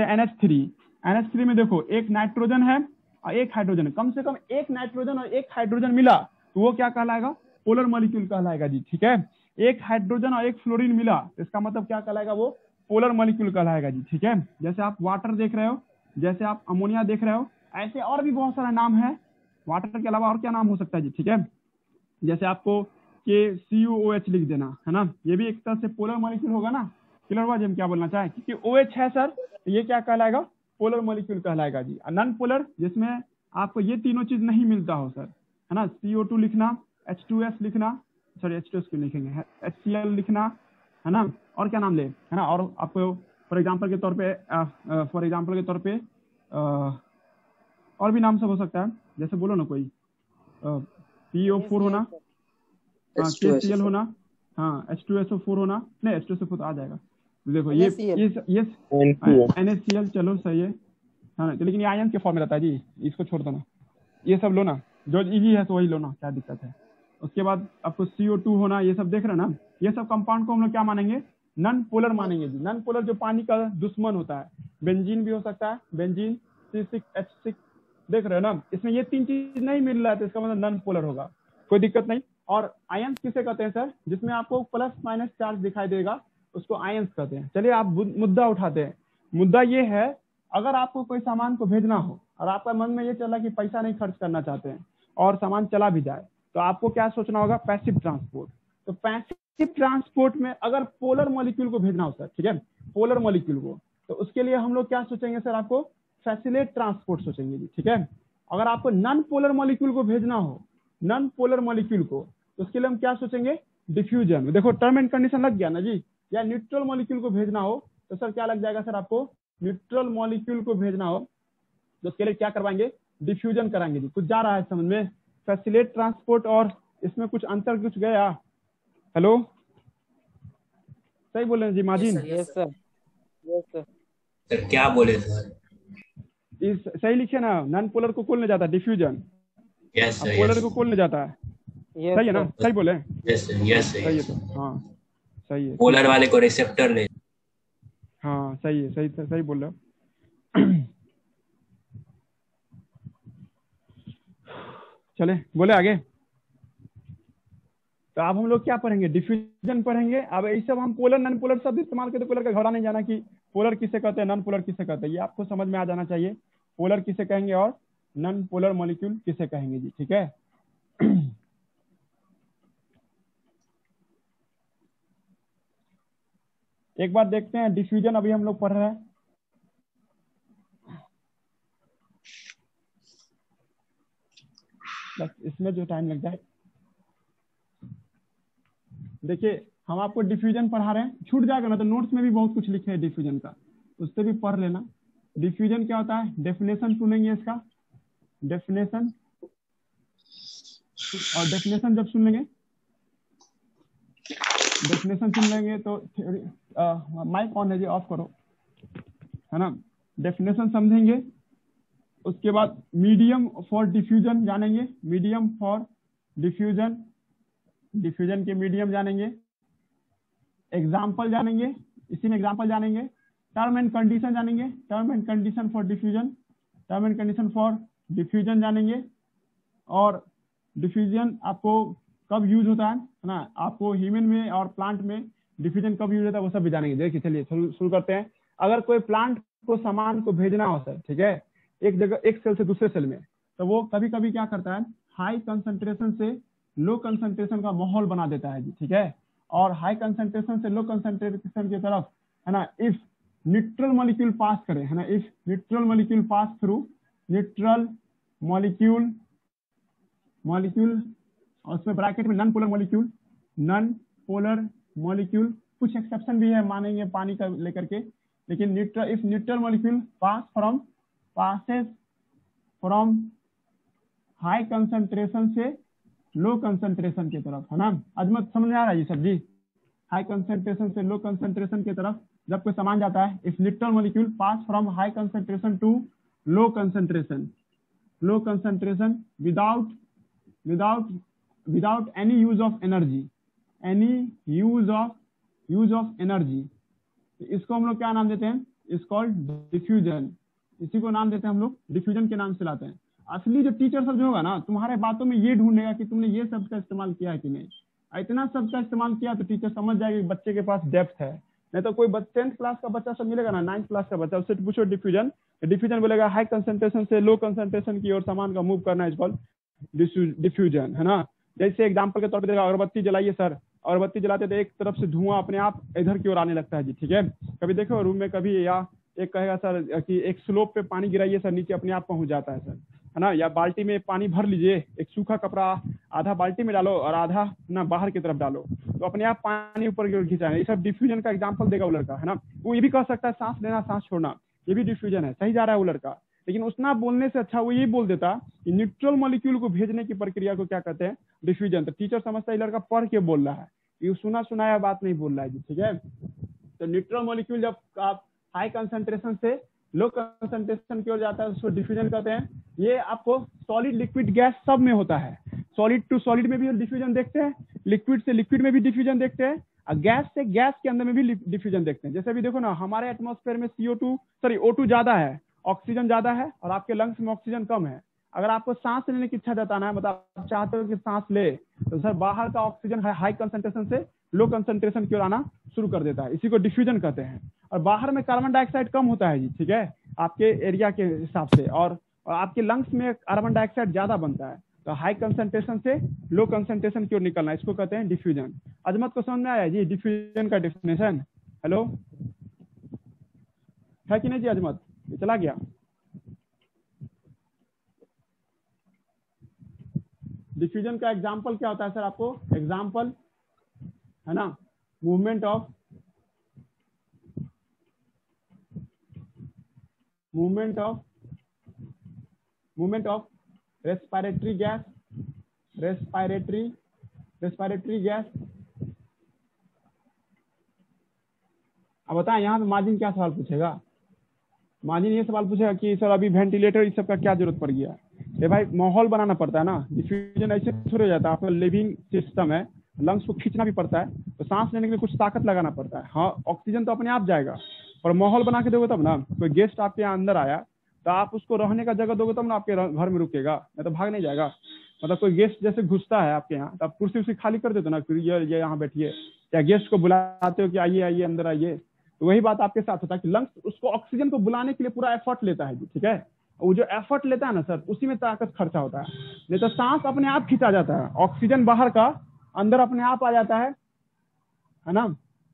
NH3 में देखो एक नाइट्रोजन है और एक हाइड्रोजन, कम से कम एक नाइट्रोजन और एक हाइड्रोजन मिला तो वो क्या कहलाएगा, पोलर मॉलिक्यूल कहलाएगा जी, ठीक है। एक हाइड्रोजन और एक फ्लोरीन मिला, इसका मतलब क्या कहलाएगा, वो पोलर मॉलिक्यूल कहलाएगा जी, ठीक है। जैसे आप वाटर देख रहे हो, जैसे आप अमोनिया देख रहे हो, ऐसे और भी बहुत सारा नाम है, वाटर के अलावा और क्या नाम हो सकता है जी, ठीक है। जैसे आपको KCOH लिख देना, है ना, ये भी एक तरह से पोलर मॉलिक्यूल होगा ना। क्लियर हुआ जी हम क्या बोलना चाहें, क्योंकि OH है सर, ये क्या कहलाएगा, पोलर मॉलिक्यूल कहलाएगा जी। नॉन पोलर जिसमें आपको ये तीनों चीज नहीं मिलता हो सर, है ना, CO2 लिखना, H2S लिखना, सॉरी H2S क्यों लिखेंगे, HCl लिखना, है ना, और क्या नाम ले, है ना, और आपको फॉर एग्जाम्पल के तौर पे और भी नाम सब हो सकता है, जैसे बोलो ना कोई PO4 होना, KCl होना, हाँ H2SO4 होना, नहीं H2SO4 तो आ जाएगा, देखो ये NaCl, चलो सही है, हाँ, लेकिन ये आयन के फॉर्म में रहता है जी, इसको छोड़ दो ना, ये सब लो ना, जो इजी है तो वही लो ना, क्या दिक्कत है। उसके बाद आपको CO2 होना, ये सब देख रहे हैं ना, ये सब कंपाउंड को हम लोग क्या मानेंगे, नन पोलर मानेंगे जी। नन पोलर जो पानी का दुश्मन होता है, बेंजीन भी हो सकता है, बेंजीन C6H6, देख रहे हो ना, इसमें ये 3 चीज नहीं मिल रहा है तो इसका मतलब नन पोलर होगा, कोई दिक्कत नहीं। और आयंस किसे कहते हैं सर? जिसमें आपको प्लस माइनस चार्ज दिखाई देगा उसको आयंस कहते हैं। चलिए आप मुद्दा उठाते हैं। मुद्दा ये है, अगर आपको कोई सामान को भेजना हो और आपका मन में ये चला कि पैसा नहीं खर्च करना चाहते हैं और सामान चला भी जाए, तो आपको क्या सोचना होगा? Passive transport. तो पैसिव ट्रांसपोर्ट में अगर पोलर मॉलिक्यूल को भेजना हो सर, ठीक है, पोलर मॉलिक्यूल को, तो उसके लिए हम लोग क्या सोचेंगे सर? आपको फैसिलेट ट्रांसपोर्ट सोचेंगे जी, ठीक है। अगर आपको नॉन पोलर मॉलिक्यूल को भेजना हो, नॉन पोलर मॉलिक्यूल को, तो उसके लिए हम क्या सोचेंगे? डिफ्यूजन। देखो टर्म एंड कंडीशन लग गया ना जी। या न्यूट्रल मॉलिक्यूल को भेजना हो तो सर क्या लग जाएगा सर? आपको न्यूट्रल मॉलिक्यूल को भेजना हो तो उसके लिए क्या करवाएंगे? डिफ्यूजन कराएंगे जी। कुछ जा रहा है समझ में? फैसिलेट ट्रांसपोर्ट और इसमें कुछ अंतर कुछ गया? हेलो, सही बोल रहे हैं जी माजिन? Yes sir, yes sir. Sir क्या बोले सर? इस सही लिखे ना, नॉन पोलर को कौन ले जाता है? डिफ्यूजन। यस अब सर, पोलर यस को कौन ले जाता है? यस सही है ना? सर। सही बोले? यस सर, यस सर, सही है यस तो, सर। हाँ सही है। पोलर वाले को रिसेप्टर ले। हाँ सही है, सही सही बोल रहे हो। चले बोले आगे। तो अब हम लोग क्या पढ़ेंगे? डिफ्यूजन पढ़ेंगे। अब ये सब हम पोलर नॉन पोलर शब्द इस्तेमाल करते, पोलर का घबरा नहीं जाना कि पोलर किसे कहते हैं, नॉन पोलर किसे कहते हैं, ये आपको समझ में आ जाना चाहिए। पोलर किसे कहेंगे और नॉन पोलर मॉलिक्यूल किसे कहेंगे जी, ठीक है। एक बार देखते हैं डिफ्यूजन, अभी हम लोग पढ़ रहे हैं। बस इसमें जो टाइम लग जाए। देखिए हम आपको डिफ्यूजन पढ़ा रहे हैं, छूट जाएगा ना तो नोट्स में भी बहुत कुछ लिखे हैं डिफ्यूजन का, उससे भी पढ़ लेना। डिफ्यूजन क्या होता है? डेफिनेशन सुनेंगे इसका, डेफिनेशन, और डेफिनेशन जब सुन लेंगे, डेफिनेशन सुन लेंगे तो माइक ऑन है जी, ऑफ करो, है ना। डेफिनेशन समझेंगे, उसके बाद मीडियम फॉर डिफ्यूजन जानेंगे, मीडियम फॉर डिफ्यूजन, डिफ्यूजन के मीडियम जानेंगे, एग्जाम्पल जानेंगे, इसी में एग्जाम्पल जानेंगे, टर्म एंड कंडीशन जानेंगे, term and condition for diffusion, term and condition for diffusion जानेंगे, और डिफ्यूजन आपको कब यूज होता है ना, आपको ह्यूमन में और प्लांट में डिफ्यूजन कब यूज होता है वो सब भी जानेंगे। देखिए चलिए शुरू करते हैं। अगर कोई प्लांट को सामान को भेजना हो सर, ठीक है, एक जगह एक सेल से दूसरे सेल में, तो वो कभी कभी क्या करता है? हाई कंसंट्रेशन से लो कंसंट्रेशन का माहौल बना देता है जी, ठीक है। और हाई कंसंट्रेशन से लो कंसंट्रेशन की तरफ, है ना, इफ न्यूट्रल मॉलिक्यूल पास करे, है ना, if neutral molecule pass through, neutral molecule, molecule और उसमें ब्रैकेट में non polar molecule, non polar molecule, कुछ एक्सेप्शन भी है मानेंगे पानी का लेकर के, लेकिन neutral, if neutral molecule passes from high concentration से लो कंसंट्रेशन की तरफ, है ना। अजमत समझ में आ रहा है ये सब जी? हाई कंसंट्रेशन से लो कंसंट्रेशन की तरफ जब कोई सामान जाता है, if neutral molecule pass from high concentration to low concentration, low concentration without any use of energy, any use of energy, इसको हम लोग क्या नाम देते हैं? इस कॉल्ड डिफ्यूजन। इसी को नाम देते हैं हम लोग, डिफ्यूजन के नाम से लाते हैं। असली जो टीचर सब जो होगा ना, तुम्हारे बातों में ये ढूंढेगा कि तुमने ये शब्द का इस्तेमाल किया है कि नहीं। इतना शब्द का इस्तेमाल किया तो टीचर समझ जाएगी कि बच्चे के पास डेप्थ है। नहीं तो कोई 10th क्लास का बच्चा सब मिलेगा ना, 9th क्लास का बच्चा, उससे पूछो डिफ्यूजन, डिफ्यूजन बोलेगा हाई कंसंट्रेशन से लो कंसंट्रेशन की ओर सामान का मूव करना, इज कॉल्ड डिफ्यूजन, है ना। जैसे एग्जाम्पल के तौर पर देगा, अगरबत्ती जलाइए सर, अगरबत्ती जलाते तो एक तरफ से धुआं अपने आप इधर की ओर आने लगता है जी, ठीक है। कभी देखो रूम में कभी, या एक कहेगा सर कि एक स्लोप पे पानी गिराइए सर, नीचे अपने आप पहुंच जाता है सर, है ना। या बाल्टी में पानी भर लीजिए, एक सूखा कपड़ा आधा बाल्टी में डालो और आधा ना बाहर की तरफ डालो, तो अपने आप पानी ऊपर की ओर खींचाएगा। ये सब डिफ्यूजन का एग्जाम्पल देगा वो लड़का, है ना। वो ये भी कह सकता है सांस लेना सांस छोड़ना, ये भी डिफ्यूजन है, सही जा रहा है वो लड़का। लेकिन उतना बोलने से अच्छा वो ये बोल देता कि न्यूट्रल मॉलिक्यूल को भेजने की प्रक्रिया को क्या कहते हैं? डिफ्यूजन। तो टीचर समझता है ये लड़का पढ़ के बोल रहा है, ये सुना सुनाया बात नहीं बोल रहा है जी, ठीक है। तो न्यूट्रल मॉलिक्यूल जब आप हाई कंसंट्रेशन से लो कंसंट्रेशन की ओर जाता है उसको डिफ्यूजन कहते हैं। ये आपको सॉलिड लिक्विड गैस सब में होता है, सॉलिड टू सॉलिड में भी डिफ्यूजन देखते हैं, लिक्विड से लिक्विड में भी डिफ्यूजन देखते हैं, गैस से गैस के अंदर में भी डिफ्यूजन देखते हैं। जैसे अभी देखो ना, हमारे एटमॉस्फेयर में O2 ज्यादा है, ऑक्सीजन ज्यादा है, और आपके लंग्स में ऑक्सीजन कम है। अगर आपको सांस लेने की इच्छा जताना है, मतलब आप चाहते हो कि सांस ले, तो सर बाहर का ऑक्सीजन हाई कंसंट्रेशन से लो कंसंट्रेशन की ओर आना शुरू कर देता है, इसी को डिफ्यूजन कहते हैं। और बाहर में कार्बन डाइऑक्साइड कम होता है जी, ठीक है, आपके एरिया के हिसाब से, और आपके लंग्स में कार्बन डाइऑक्साइड ज्यादा बनता है, तो हाई कंसंट्रेशन से लो कंसंट्रेशन की ओर निकलना, इसको कहते हैं डिफ्यूजन। अजमत को समझ में आया जी डिफ्यूजन का डेफिनेशन? हेलो, है कि नहीं जी अजमत? ये चला गया। डिफ्यूजन का एग्जाम्पल क्या होता है सर? आपको एग्जाम्पल है ना, मूवमेंट ऑफ रेस्पिरेटरी गैस। अब बताएं यहाँ पे मार्जिन क्या सवाल पूछेगा? मार्जिन ये सवाल पूछेगा कि सर अभी वेंटिलेटर इस सब का क्या जरूरत पड़ गया? ये भाई माहौल बनाना पड़ता है ना, डिफ्यूजन ऐसे थोड़ा हो जाता है। आपका लिविंग सिस्टम है, लंग्स को खींचना भी पड़ता है, तो सांस लेने के लिए कुछ ताकत लगाना पड़ता है। हाँ, ऑक्सीजन तो अपने आप जाएगा, पर माहौल बना के दोगे तब ना। कोई गेस्ट आपके यहाँ अंदर आया तो आप उसको रहने का जगह दोगे तब ना आपके घर में रुकेगा, नहीं तो भाग नहीं जाएगा। मतलब कोई गेस्ट जैसे घुसता है आपके यहाँ, तो आप कुर्सी उसी खाली कर देते हो ना, ये यहाँ बैठिए, या गेस्ट को बुलाते हो कि आइए आइए अंदर आइए। तो वही बात आपके साथ होता है कि लंग्स उसको ऑक्सीजन को बुलाने के लिए पूरा एफर्ट लेता है जी, ठीक है। वो जो एफर्ट लेता है ना सर, उसी में ताकत खर्चा होता है, नहीं तो सांस अपने आप खींचा जाता है, ऑक्सीजन बाहर का अंदर अपने आप आ जाता है ना।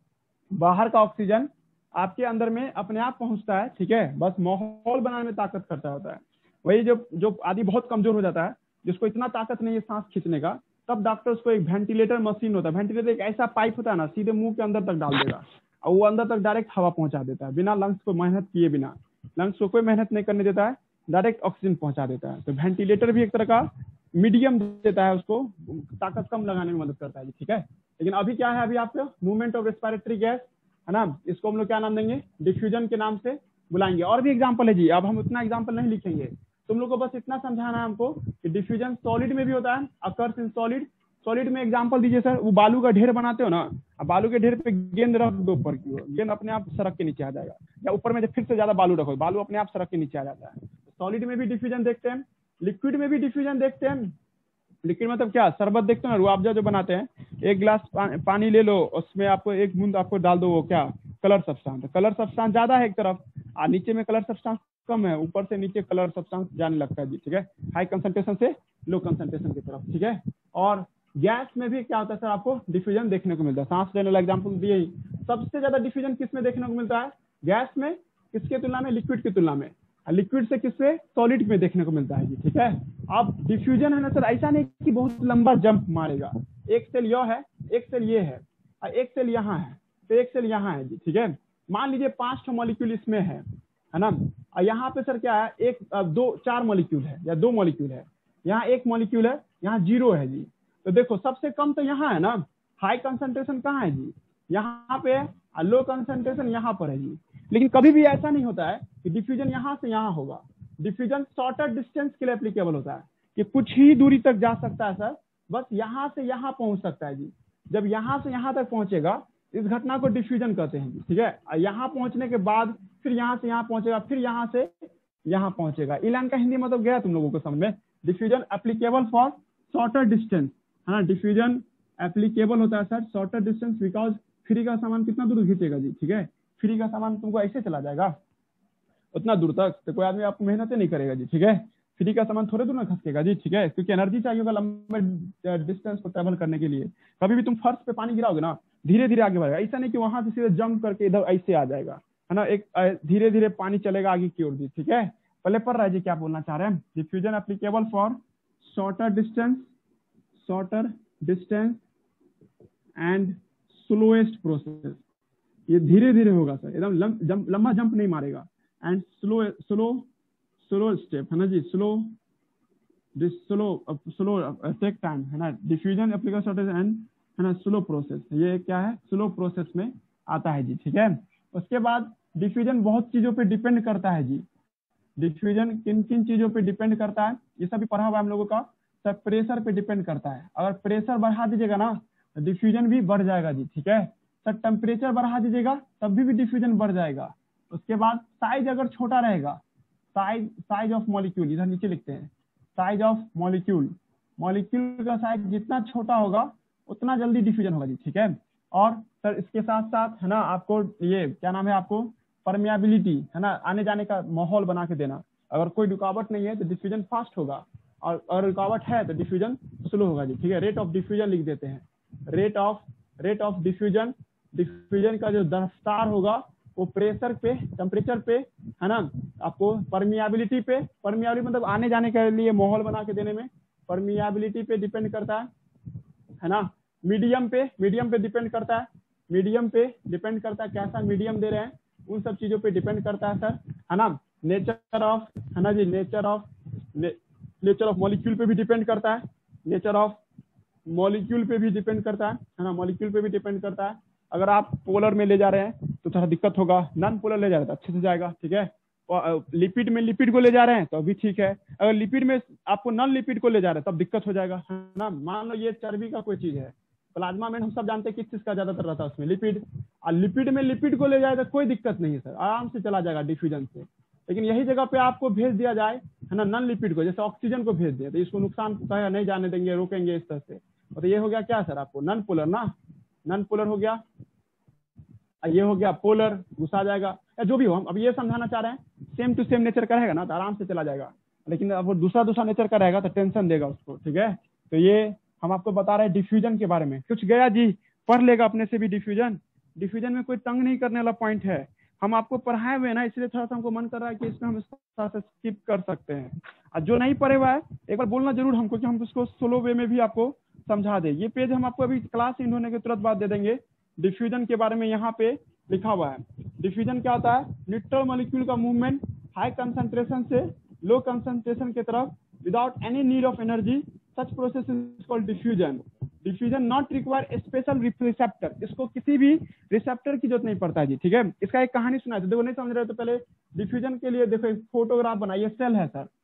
बाहर का ऑक्सीजन आपके अंदर में अपने आप पहुंचता है, ठीक है, बस माहौल बनाने में ताकत खर्चा होता है। वही जो आदमी बहुत कमजोर हो जाता है, जिसको इतना ताकत नहीं है सांस खींचने का, तब डॉक्टर उसको एक वेंटिलेटर मशीन होता है, वेंटिलेटर एक ऐसा पाइप होता है ना, सीधे मुंह के अंदर तक डाल देगा, और वो अंदर तक डायरेक्ट हवा पहुंचा देता है, बिना लंग्स को मेहनत किए, बिना लंग्स को कोई मेहनत नहीं करने देता है, डायरेक्ट ऑक्सीजन पहुंचा देता है। तो वेंटिलेटर भी एक तरह का मीडियम देता है, उसको ताकत कम लगाने में मदद करता है, ठीक है। लेकिन अभी क्या है, अभी आपका मूवमेंट ऑफ रेस्पिरेटरी गैस है ना, इसको हम लोग क्या नाम देंगे? डिफ्यूजन के नाम से बुलाएंगे। और भी एग्जाम्पल है जी, अब हम उतना एग्जाम्पल नहीं लिखेंगे, तुम लोग को बस इतना समझाना है हमको कि डिफ्यूजन सॉलिड में भी होता है, अकर्स इन सॉलिड। सॉलिड में एग्जांपल दीजिए सर, वो बालू का ढेर बनाते हो ना, अब बालू के ढेर पे गेंद रख दो ऊपर की ओर, गेंद अपने आप सड़क के नीचे आ जाएगा, या ऊपर में जब फिर से ज्यादा बालू रखो, बालू अपने आप सड़क के नीचे आ जाता है। सॉलिड में भी डिफ्यूजन देखते हैं, लिक्विड में भी डिफ्यूजन देखते हैं। लिक्विड मतलब क्या? शरबत देखते हो ना, रुआबजा जो बनाते हैं, एक गिलास पानी ले लो, उसमें आपको एक बूंद आपको डाल दो, वो क्या? Colour substance. कलर सब्सटेंस ज्यादा है एक तरफ, और नीचे में कलर सब्सटेंस कम है, ऊपर से नीचे कलर सब्सटेंस जाने लगता है जी, ठीक है, हाई कंसंट्रेशन से लो कंसंट्रेशन की तरफ, ठीक है। और गैस में भी क्या होता है सर, आपको डिफ्यूजन देखने को मिलता है। सांस लेने वाला एग्जाम्पल दिए ही, सबसे ज्यादा डिफ्यूजन किस में देखने को मिलता है? गैस में। किसके तुलना में? लिक्विड की तुलना में। लिक्विड से किससे? सॉलिड में देखने को मिलता है जी, ठीक है। अब डिफ्यूजन है ना सर, ऐसा नहीं कि बहुत लंबा जंप मारेगा, एक सेल यह है, एक सेल ये है, एक सेल यहाँ है, तो एक सेल यहाँ है जी, ठीक है। मान लीजिए 5 मॉलिक्यूल इसमें है ना, और यहाँ पे सर क्या है, एक 4 मॉलिक्यूल है या 2 मॉलिक्यूल है, यहाँ 1 मॉलिक्यूल है, यहाँ 0 है जी। तो देखो सबसे कम तो यहाँ है ना, हाई कंसंट्रेशन कहाँ है जी? यहाँ पे है, और लो कंसंट्रेशन यहाँ पर है जी। लेकिन कभी भी ऐसा नहीं होता है कि डिफ्यूजन यहाँ से यहाँ होगा। डिफ्यूजन शॉर्टर डिस्टेंस के लिए एप्लीकेबल होता है, कि कुछ ही दूरी तक जा सकता है सर, बस यहाँ से यहाँ पहुंच सकता है जी। जब यहाँ से यहाँ तक पहुंचेगा, इस घटना को डिफ्यूजन कहते हैं जी, ठीक है। यहाँ पहुंचने के बाद फिर यहाँ से यहाँ पहुंचेगा, फिर यहाँ से यहाँ पहुंचेगा। इलान का हिंदी मतलब गया तुम लोगों को समझ में? Diffusion applicable for shorter distance, है ना। डिफ्यूजन एप्लीकेबल होता है sir shorter distance, because free का सामान कितना दूर खींचेगा जी, ठीक है। फ्री का सामान तुमको ऐसे चला जाएगा उतना दूर तक, तो कोई आदमी आपको मेहनत नहीं करेगा जी, ठीक है। फ्री का सामान थोड़े दूर ना खसकेगा जी, ठीक है, क्योंकि एनर्जी चाहिए होगा लंबे डिस्टेंस को ट्रेवल करने के लिए। कभी भी तुम फर्श पे पानी गिराओगे ना, धीरे धीरे आगे बढ़ेगा, ऐसा नहीं कि वहां से सीधे जंप करके इधर ऐसे आ जाएगा, है ना। एक धीरे धीरे पानी चलेगा आगे की ओर जी, ठीक है। पहले पढ़ रहा है जी, क्या बोलना चाह रहे हैं? Diffusion applicable for shorter distance and slowest process. ये धीरे धीरे होगा सर, एकदम लंबा जंप नहीं मारेगा। एंड स्लो स्टेप, है ना जी, स्लो टेक टाइम, है ना। डिफ्यूजन एप्लीकेबल शॉर्टेज एंड, है ना, स्लो प्रोसेस। ये क्या है? स्लो प्रोसेस में आता है जी, ठीक है। उसके बाद डिफ्यूजन बहुत चीजों पे डिपेंड करता है जी। डिफ्यूजन किन किन चीजों पे डिपेंड करता है, ये सभी पढ़ा हुआ हम लोगों का। सब प्रेशर पे डिपेंड करता है, अगर प्रेशर बढ़ा दीजिएगा ना, डिफ्यूजन भी बढ़ जाएगा जी, ठीक है। सर टेम्परेचर बढ़ा दीजिएगा तब भी डिफ्यूजन बढ़ जाएगा। उसके बाद साइज अगर छोटा रहेगा, साइज ऑफ मॉलिक्यूल इधर नीचे लिखते हैं, साइज ऑफ मॉलिक्यूल, मॉलिक्यूल का साइज जितना छोटा होगा उतना जल्दी डिफ्यूजन होगा जी, ठीक है। और सर इसके साथ साथ है ना आपको ये क्या नाम है, आपको परमियाबिलिटी है ना, आने जाने का माहौल बना के देना। अगर कोई रुकावट नहीं है तो डिफ्यूजन फास्ट होगा, और अगर रुकावट है तो डिफ्यूजन स्लो होगा जी, ठीक है। रेट ऑफ डिफ्यूजन लिख देते हैं, रेट ऑफ डिफ्यूजन, डिफ्यूजन का जो रफ्तार होगा वो प्रेशर पे, टेम्परेचर पे है ना, आपको परमियाबिलिटी पे, परमियाबिलिटी मतलब आने जाने के लिए माहौल बना के देने में, परमियाबिलिटी पे डिपेंड करता है ना, मीडियम पे डिपेंड करता है, मीडियम पे डिपेंड करता है, कैसा मीडियम दे रहे हैं उन सब चीजों पे डिपेंड करता है सर, है ना। नेचर ऑफ है ना जी, नेचर ऑफ मॉलिक्यूल पे भी डिपेंड करता है, नेचर ऑफ मॉलिक्यूल पे भी डिपेंड करता है ना, मॉलिक्यूल पे भी डिपेंड करता है। अगर आप पोलर में ले जा रहे हैं तो थोड़ा दिक्कत होगा, नॉन पोलर ले जा रहे हैं तो अच्छे से जाएगा, ठीक है। और लिपिड में लिपिड को ले जा रहे हैं तो अभी ठीक है, अगर लिपिड में आपको नॉन लिपिड को ले जा रहे हैं तब दिक्कत हो जाएगा, है ना। मान लो ये चर्बी का कोई चीज है, प्लाज्मा में हम सब जानते हैं किस चीज का ज्यादातर रहता है उसमें, लिपिड, और लिपिड में लिपिड को ले जाए तो कोई दिक्कत नहीं है सर, आराम से चला जाएगा डिफ्यूजन से। लेकिन यही जगह पे आपको भेज दिया जाए है ना नॉन लिपिड को, जैसे ऑक्सीजन को भेज दिया तो इसको नुकसान कहेगा नहीं जाने देंगे, रोकेंगे इस तरह से, तो ये हो गया क्या सर आपको नॉन पोलर ना, नॉन पोलर हो गया, ये हो गया पोलर, घुसा जाएगा या जो भी हो। हम अब ये समझाना चाह रहे हैं सेम टू सेम नेचर का रहेगा ना तो आराम से चला जाएगा, लेकिन अब वो दूसरा नेचर का रहेगा तो टेंशन देगा उसको, ठीक है। तो ये हम आपको बता रहे हैं डिफ्यूजन के बारे में, कुछ गया जी पढ़ लेगा अपने से भी डिफ्यूजन में कोई तंग नहीं करने वाला पॉइंट है, हम आपको पढ़ाए हुए ना, इसलिए थोड़ा सा हमको मन कर रहा है कि इसमें हम स्किप कर सकते हैं, और जो नहीं पढ़े हुआ है एक बार बोलना जरूर हमको कि हम उसको स्लो वे में भी आपको समझा दे। ये पेज हम आपको अभी क्लास एंड होने के तुरंत बाद दे देंगे। डिफ्यूजन के बारे में यहाँ पे लिखा हुआ है, डिफ्यूजन क्या होता है, न्यूट्रल मॉलिक्यूल का मूवमेंट हाई कंसंट्रेशन से लो कंसंट्रेशन की तरफ without any need of energy, such process is called diffusion. Diffusion not require special receptor, इसको किसी भी रिसेप्टर की जरूरत नहीं पड़ता है जी, ठीक है। इसका एक कहानी सुना है, देखो नहीं समझ रहे तो पहले डिफ्यूजन के लिए देखो एक फोटोग्राफ बनाइए, सेल है सर,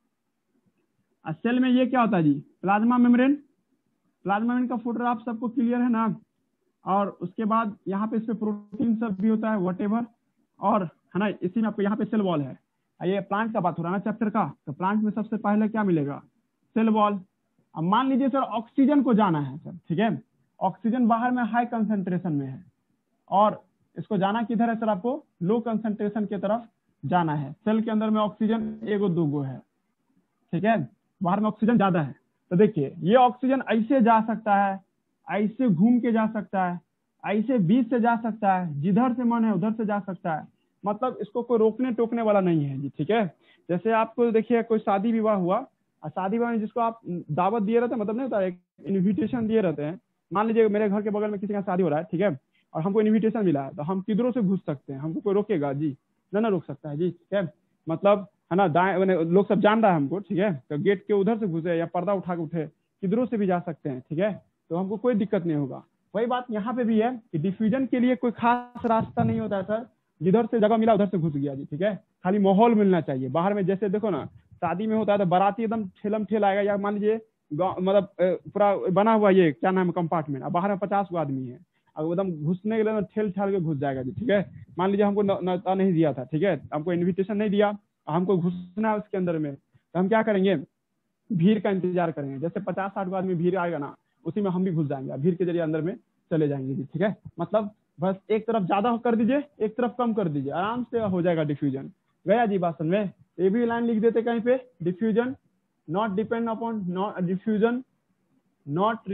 सेल में ये क्या होता है जी, प्लाज्मा मेम्ब्रेन, प्लाज्मा मेम्ब्रेन का फोटोग्राफ सबको क्लियर है ना। और उसके बाद यहाँ पे इस पे प्रोटीन सब भी होता है व्हाटएवर, और है ना इसी में आपको यहाँ पे सेल वॉल है। ये प्लांट का बात हो रहा है ना चैप्टर का, तो प्लांट में सबसे पहले क्या मिलेगा, सेल वॉल। अब मान लीजिए सर ऑक्सीजन को जाना है सर, ठीक है, ऑक्सीजन बाहर में हाई कंसंट्रेशन में है और इसको जाना किधर है सर, आपको लो कंसंट्रेशन की तरफ जाना है। सेल के अंदर में ऑक्सीजन एगो दूगो है, ठीक है, बाहर में ऑक्सीजन ज्यादा है। तो देखिए ये ऑक्सीजन ऐसे जा सकता है, ऐसे घूम के जा सकता है, ऐसे बीच से जा सकता है, जिधर से मन है उधर से जा सकता है, मतलब इसको कोई रोकने टोकने वाला नहीं है जी, ठीक है। जैसे आपको देखिए कोई शादी विवाह हुआ, और शादी विवाह में जिसको आप दावत दिए रहते हैं, मतलब नहीं होता है, एक इन्विटेशन दिए रहते हैं। मान लीजिए मेरे घर के बगल में किसी का शादी हो रहा है, ठीक है, और हमको इन्विटेशन मिला है, तो हम किधरों से घुस सकते हैं, हमको कोई रोकेगा जी, ना रोक सकता है जी, ठीक है। मतलब है ना दाएं लोग सब जान रहा है हमको, ठीक है, तो गेट के उधर से घुसे या पर्दा उठा के उठे, किधरों से भी जा सकते हैं, ठीक है, तो हमको कोई दिक्कत नहीं होगा। वही बात यहाँ पे भी है कि डिफ्यूजन के लिए कोई खास रास्ता नहीं होता है सर, जिधर से जगह मिला उधर से घुस गया जी, ठीक है, खाली माहौल मिलना चाहिए। बाहर में जैसे देखो ना शादी में होता है तो बाराती एकदम ठेलम ठेल आएगा, या मान लीजिए मतलब पूरा बना हुआ ये क्या नाम है कंपार्टमेंट, अब बाहर में 50 आदमी है, अब एकदम घुसने के लिए ठेल ठाल के घुस जाएगा जी, ठीक है। मान लीजिए हमको न्योता नहीं दिया था, ठीक है, हमको इन्विटेशन नहीं दिया, हमको घुसना है उसके अंदर में, तो हम क्या करेंगे, भीड़ का इंतजार करेंगे, जैसे 50-60 आदमी भीड़ आएगा ना उसी में हम भी घुस जाएंगे, भीड़ के जरिए अंदर में चले जाएंगे जी, ठीक है। मतलब बस एक तरफ ज्यादा कर दीजिए, एक तरफ कम कर दीजिए, आराम से हो जाएगा डिफ्यूजन। गया जी बात समझ में, ये भी लाइन लिख देते कहीं पे, diffusion not depend upon, diffusion not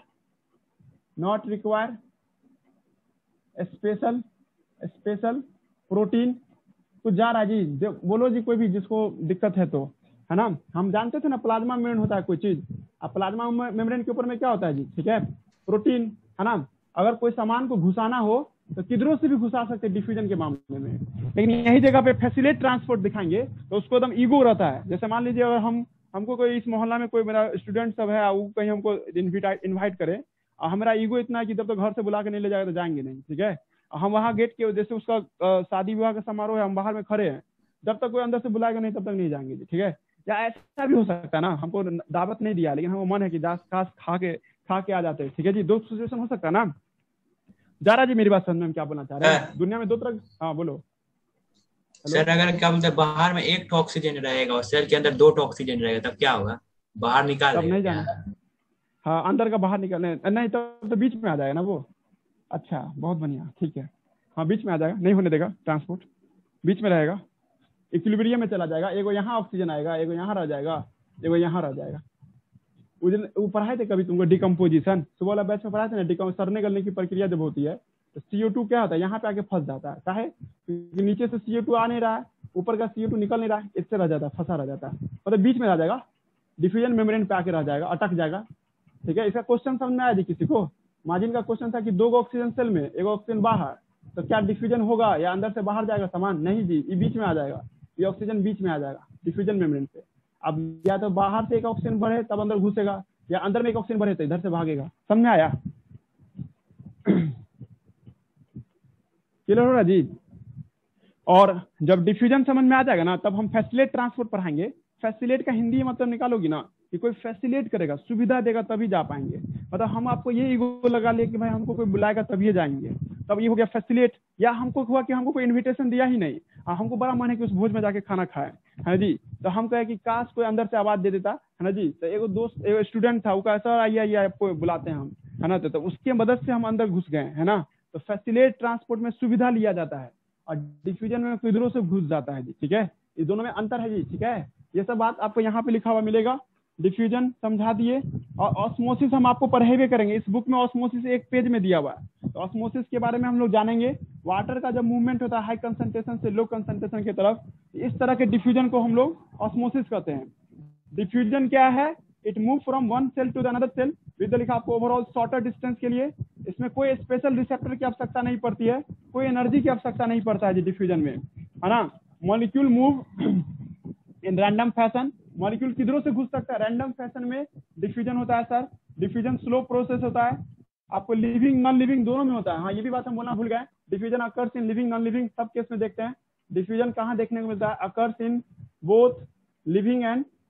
require special protein. कुछ जा रहा है जी, बोलो जी कोई भी जिसको दिक्कत है तो, है ना। हम जानते थे ना प्लाज्मा मेम्ब्रेन होता है कोई चीज, अब प्लाज्मा मेम्ब्रेन के ऊपर में क्या होता है जी, ठीक है, प्रोटीन, है ना। अगर कोई सामान को घुसाना हो तो किधरों से भी घुसा सकते हैं डिफ्यूजन के मामले में, लेकिन यही जगह पे फैसिलिट ट्रांसपोर्ट दिखाएंगे तो उसको एकदम ईगो रहता है। जैसे मान लीजिए अगर हमको कोई इस मोहल्ला में कोई मेरा स्टूडेंट सब है, वो कहीं हमको इन्वाइट करे, और हमारा ईगो इतना है कि जब तक घर से बुला के नहीं ले जाएगा तो जाएंगे नहीं, ठीक है। हम वहाँ गेट के, जैसे उसका शादी विवाह का समारोह है, हम बाहर में खड़े हैं, जब तक कोई अंदर से बुलाएगा नहीं तब तक नहीं जाएंगे जी, ठीक है। या ऐसा भी हो सकता है ना, हमको दावत नहीं दिया लेकिन हमको मन है कि खा के आ जाते हैं, ठीक है जी, दो सिचुएशन हो सकता है ना। जा रहा जी मेरी बात समझ में, हम क्या बोलना चाह रहे हैं? सर दुनिया में दो तरह, हाँ बोलो। हेलो, सर अगर क्या बोलते हैं बाहर में एक ऑक्सीजन रहेगा और सेल के अंदर दो ऑक्सीजन रहेगा तब क्या होगा? बाहर निकाल तब देगा नहीं क्या? जाना। हाँ, अंदर का बाहर निकलने नहीं, तब तो बीच में आ जाएगा ना वो। अच्छा, बहुत बढ़िया, ठीक है। हाँ, बीच में आ जाएगा, नहीं होने देगा ट्रांसपोर्ट, बीच में रहेगा, इक्विलिब्रियम में चला जाएगा। एगो यहाँ ऑक्सीजन आएगा, एगो यहाँ रह जाएगा, एगो यहाँ रह जाएगा। वो पढ़ाए थे कभी तुमको डिकम्पोजिशन? सुबह वाला बैच में पढ़ाए थे ना, सड़ने गलने की प्रक्रिया जब होती है तो CO2 क्या होता है, यहाँ पे आके फंस जाता है। काहे? क्योंकि नीचे से CO2 आ नहीं रहा है, ऊपर का CO2 निकल नहीं रहा है, इससे रह जाता है, फंसा रह जाता है, मतलब बीच में रह जाएगा, डिफ्यूजन मेम्ब्रेन पे आके रह जाएगा, अटक जाएगा। ठीक है, इसका क्वेश्चन समझ में आया जी किसी को? मार्जिन का क्वेश्चन था कि 2 ऑक्सीजन सेल में, 1 ऑक्सीजन बाहर, तो क्या डिफ्यूजन होगा या अंदर से बाहर जाएगा सामान? नहीं जी, ये बीच में आ जाएगा, ये ऑक्सीजन बीच में आ जाएगा डिफ्यूजन मेम्ब्रेन पे। अब या तो बाहर से एक ऑक्सीजन बढ़े तब अंदर घुसेगा, या अंदर में एक ऑक्सीजन बढ़े तो इधर से भागेगा। समझ में आया? क्लियर हो रहा जी? और जब डिफ्यूजन समझ में आ जाएगा ना, तब हम फैसिलेट ट्रांसपोर्ट पढ़ाएंगे। फैसिलेट का हिंदी मतलब निकालोगी ना कि कोई फैसिलेट करेगा, सुविधा देगा तभी जा पाएंगे। मतलब हम आपको ये ईगो लगा ले कि भाई हमको कोई बुलाएगा तभी जाएंगे, तब ये हो गया फैसिलेट। या हमको हुआ कि हमको कोई इन्विटेशन दिया ही नहीं, हमको बड़ा मन है कि उस भोज में जाके खाना खाए, है जी, तो हम कहे कि काश कोई अंदर से आवाज दे देता, है ना जी। तो एगो दोस्त, एगो स्टूडेंट था, वो कहा सर आइए आइए आपको बुलाते हैं हम, है ना। तो उसके मदद से हम अंदर घुस गए, है ना। तो फैसिलेट ट्रांसपोर्ट में सुविधा लिया जाता है और डिफ्यूजन में किधरों से घुस जाता है जी। ठीक है, ये दोनों में अंतर है जी। ठीक है, ये सब बात आपको यहाँ पे लिखा हुआ मिलेगा। डिफ्यूजन समझा दिए, और ऑस्मोसिस हम आपको पढ़े हुए करेंगे। इस बुक में ऑस्मोसिस एक पेज में दिया हुआ है, तो ऑस्मोसिस के बारे में हम लोग जानेंगे। वाटर का जब मूवमेंट होता है हाई कंसंट्रेशन से लो कंसंट्रेशन की तरफ, इस तरह के डिफ्यूजन को हम लोग ऑस्मोसिस कहते हैं। डिफ्यूजन क्या है? It move from one cell to the another cell with लिखा आपको ओवरऑल शॉर्टर डिस्टेंस के लिए। इसमें कोई स्पेशल रिसेप्टर की आवश्यकता नहीं पड़ती है, कोई एनर्जी की आवश्यकता नहीं पड़ता है जी डिफ्यूजन में, है ना। Molecule move in random fashion, molecule किधरों से घुस सकता है, रैंडम फैशन में डिफ्यूजन होता है सर। डिफ्यूजन स्लो प्रोसेस होता है, आपको लिविंग नॉन लिविंग दोनों में होता है। हाँ, ये भी बात हम बोलना भूल गए, diffusion occurs in living non living सब केस में देखते हैं। डिफ्यूजन कहाँ देखने को मिलता है? Occurs in both living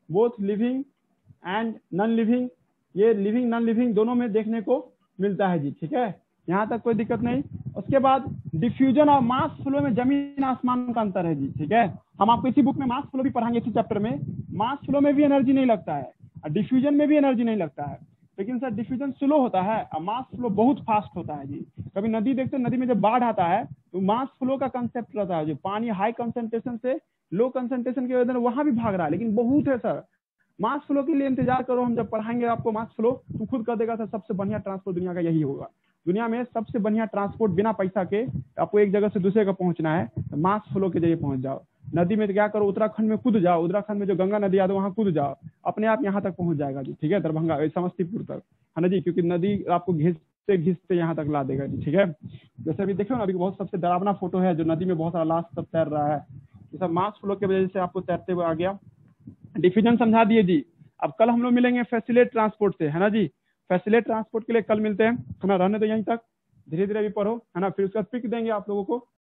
and non living, ये लिविंग नॉन लिविंग दोनों में देखने को मिलता है जी। ठीक है, यहाँ तक कोई दिक्कत नहीं। उसके बाद डिफ्यूजन और मास फ्लो में जमीन आसमान का अंतर है जी। ठीक है, हम आपको इसी बुक में मास फ्लो भी पढ़ाएंगे इसी चैप्टर में। मास फ्लो में भी एनर्जी नहीं लगता है और डिफ्यूजन में भी एनर्जी नहीं लगता है, लेकिन सर डिफ्यूजन स्लो होता है और मास फ्लो बहुत फास्ट होता है जी। कभी नदी देखते हैं, नदी में जब बाढ़ आता है तो मास फ्लो का कंसेप्ट रहता है, जो पानी हाई कंसंट्रेशन से लो कंसंट्रेशन की वजह से वहां भी भाग रहा है, लेकिन बहुत है सर। मास फ्लो के लिए इंतजार करो, हम जब पढ़ाएंगे आपको मास फ्लो तो खुद कर देगा सर। सबसे बढ़िया ट्रांसपोर्ट दुनिया का यही होगा, दुनिया में सबसे बढ़िया ट्रांसपोर्ट बिना पैसा के। आपको एक जगह से दूसरे का पहुंचना है तो मास फ्लो के जरिए पहुंच जाओ। नदी में तो क्या करो, उत्तराखंड में कूद जाओ, उत्तराखंड में जो गंगा नदी आ वहां कूद जाओ, अपने आप यहाँ तक पहुंच जाएगा जी। ठीक है, दरभंगा समस्तीपुर तक, है ना जी, क्योंकि नदी आपको घिसते घिसते यहाँ तक ला देगा जी। ठीक है, जैसे अभी देखो ना, अभी बहुत सबसे डरावना फोटो है जो नदी में बहुत सारा लाश सब तैर रहा है, ये सब मास फ्लो की वजह से आपको तैरते हुए आ गया। डिफ्यूजन समझा दिए जी। अब कल हम लोग मिलेंगे फैसिलेट ट्रांसपोर्ट से, है ना जी। फैसिलेट ट्रांसपोर्ट के लिए कल मिलते हैं, है ना। रहने तो यहीं तक, धीरे धीरे भी पढ़ो, है ना, फिर उसका पिक देंगे आप लोगों को।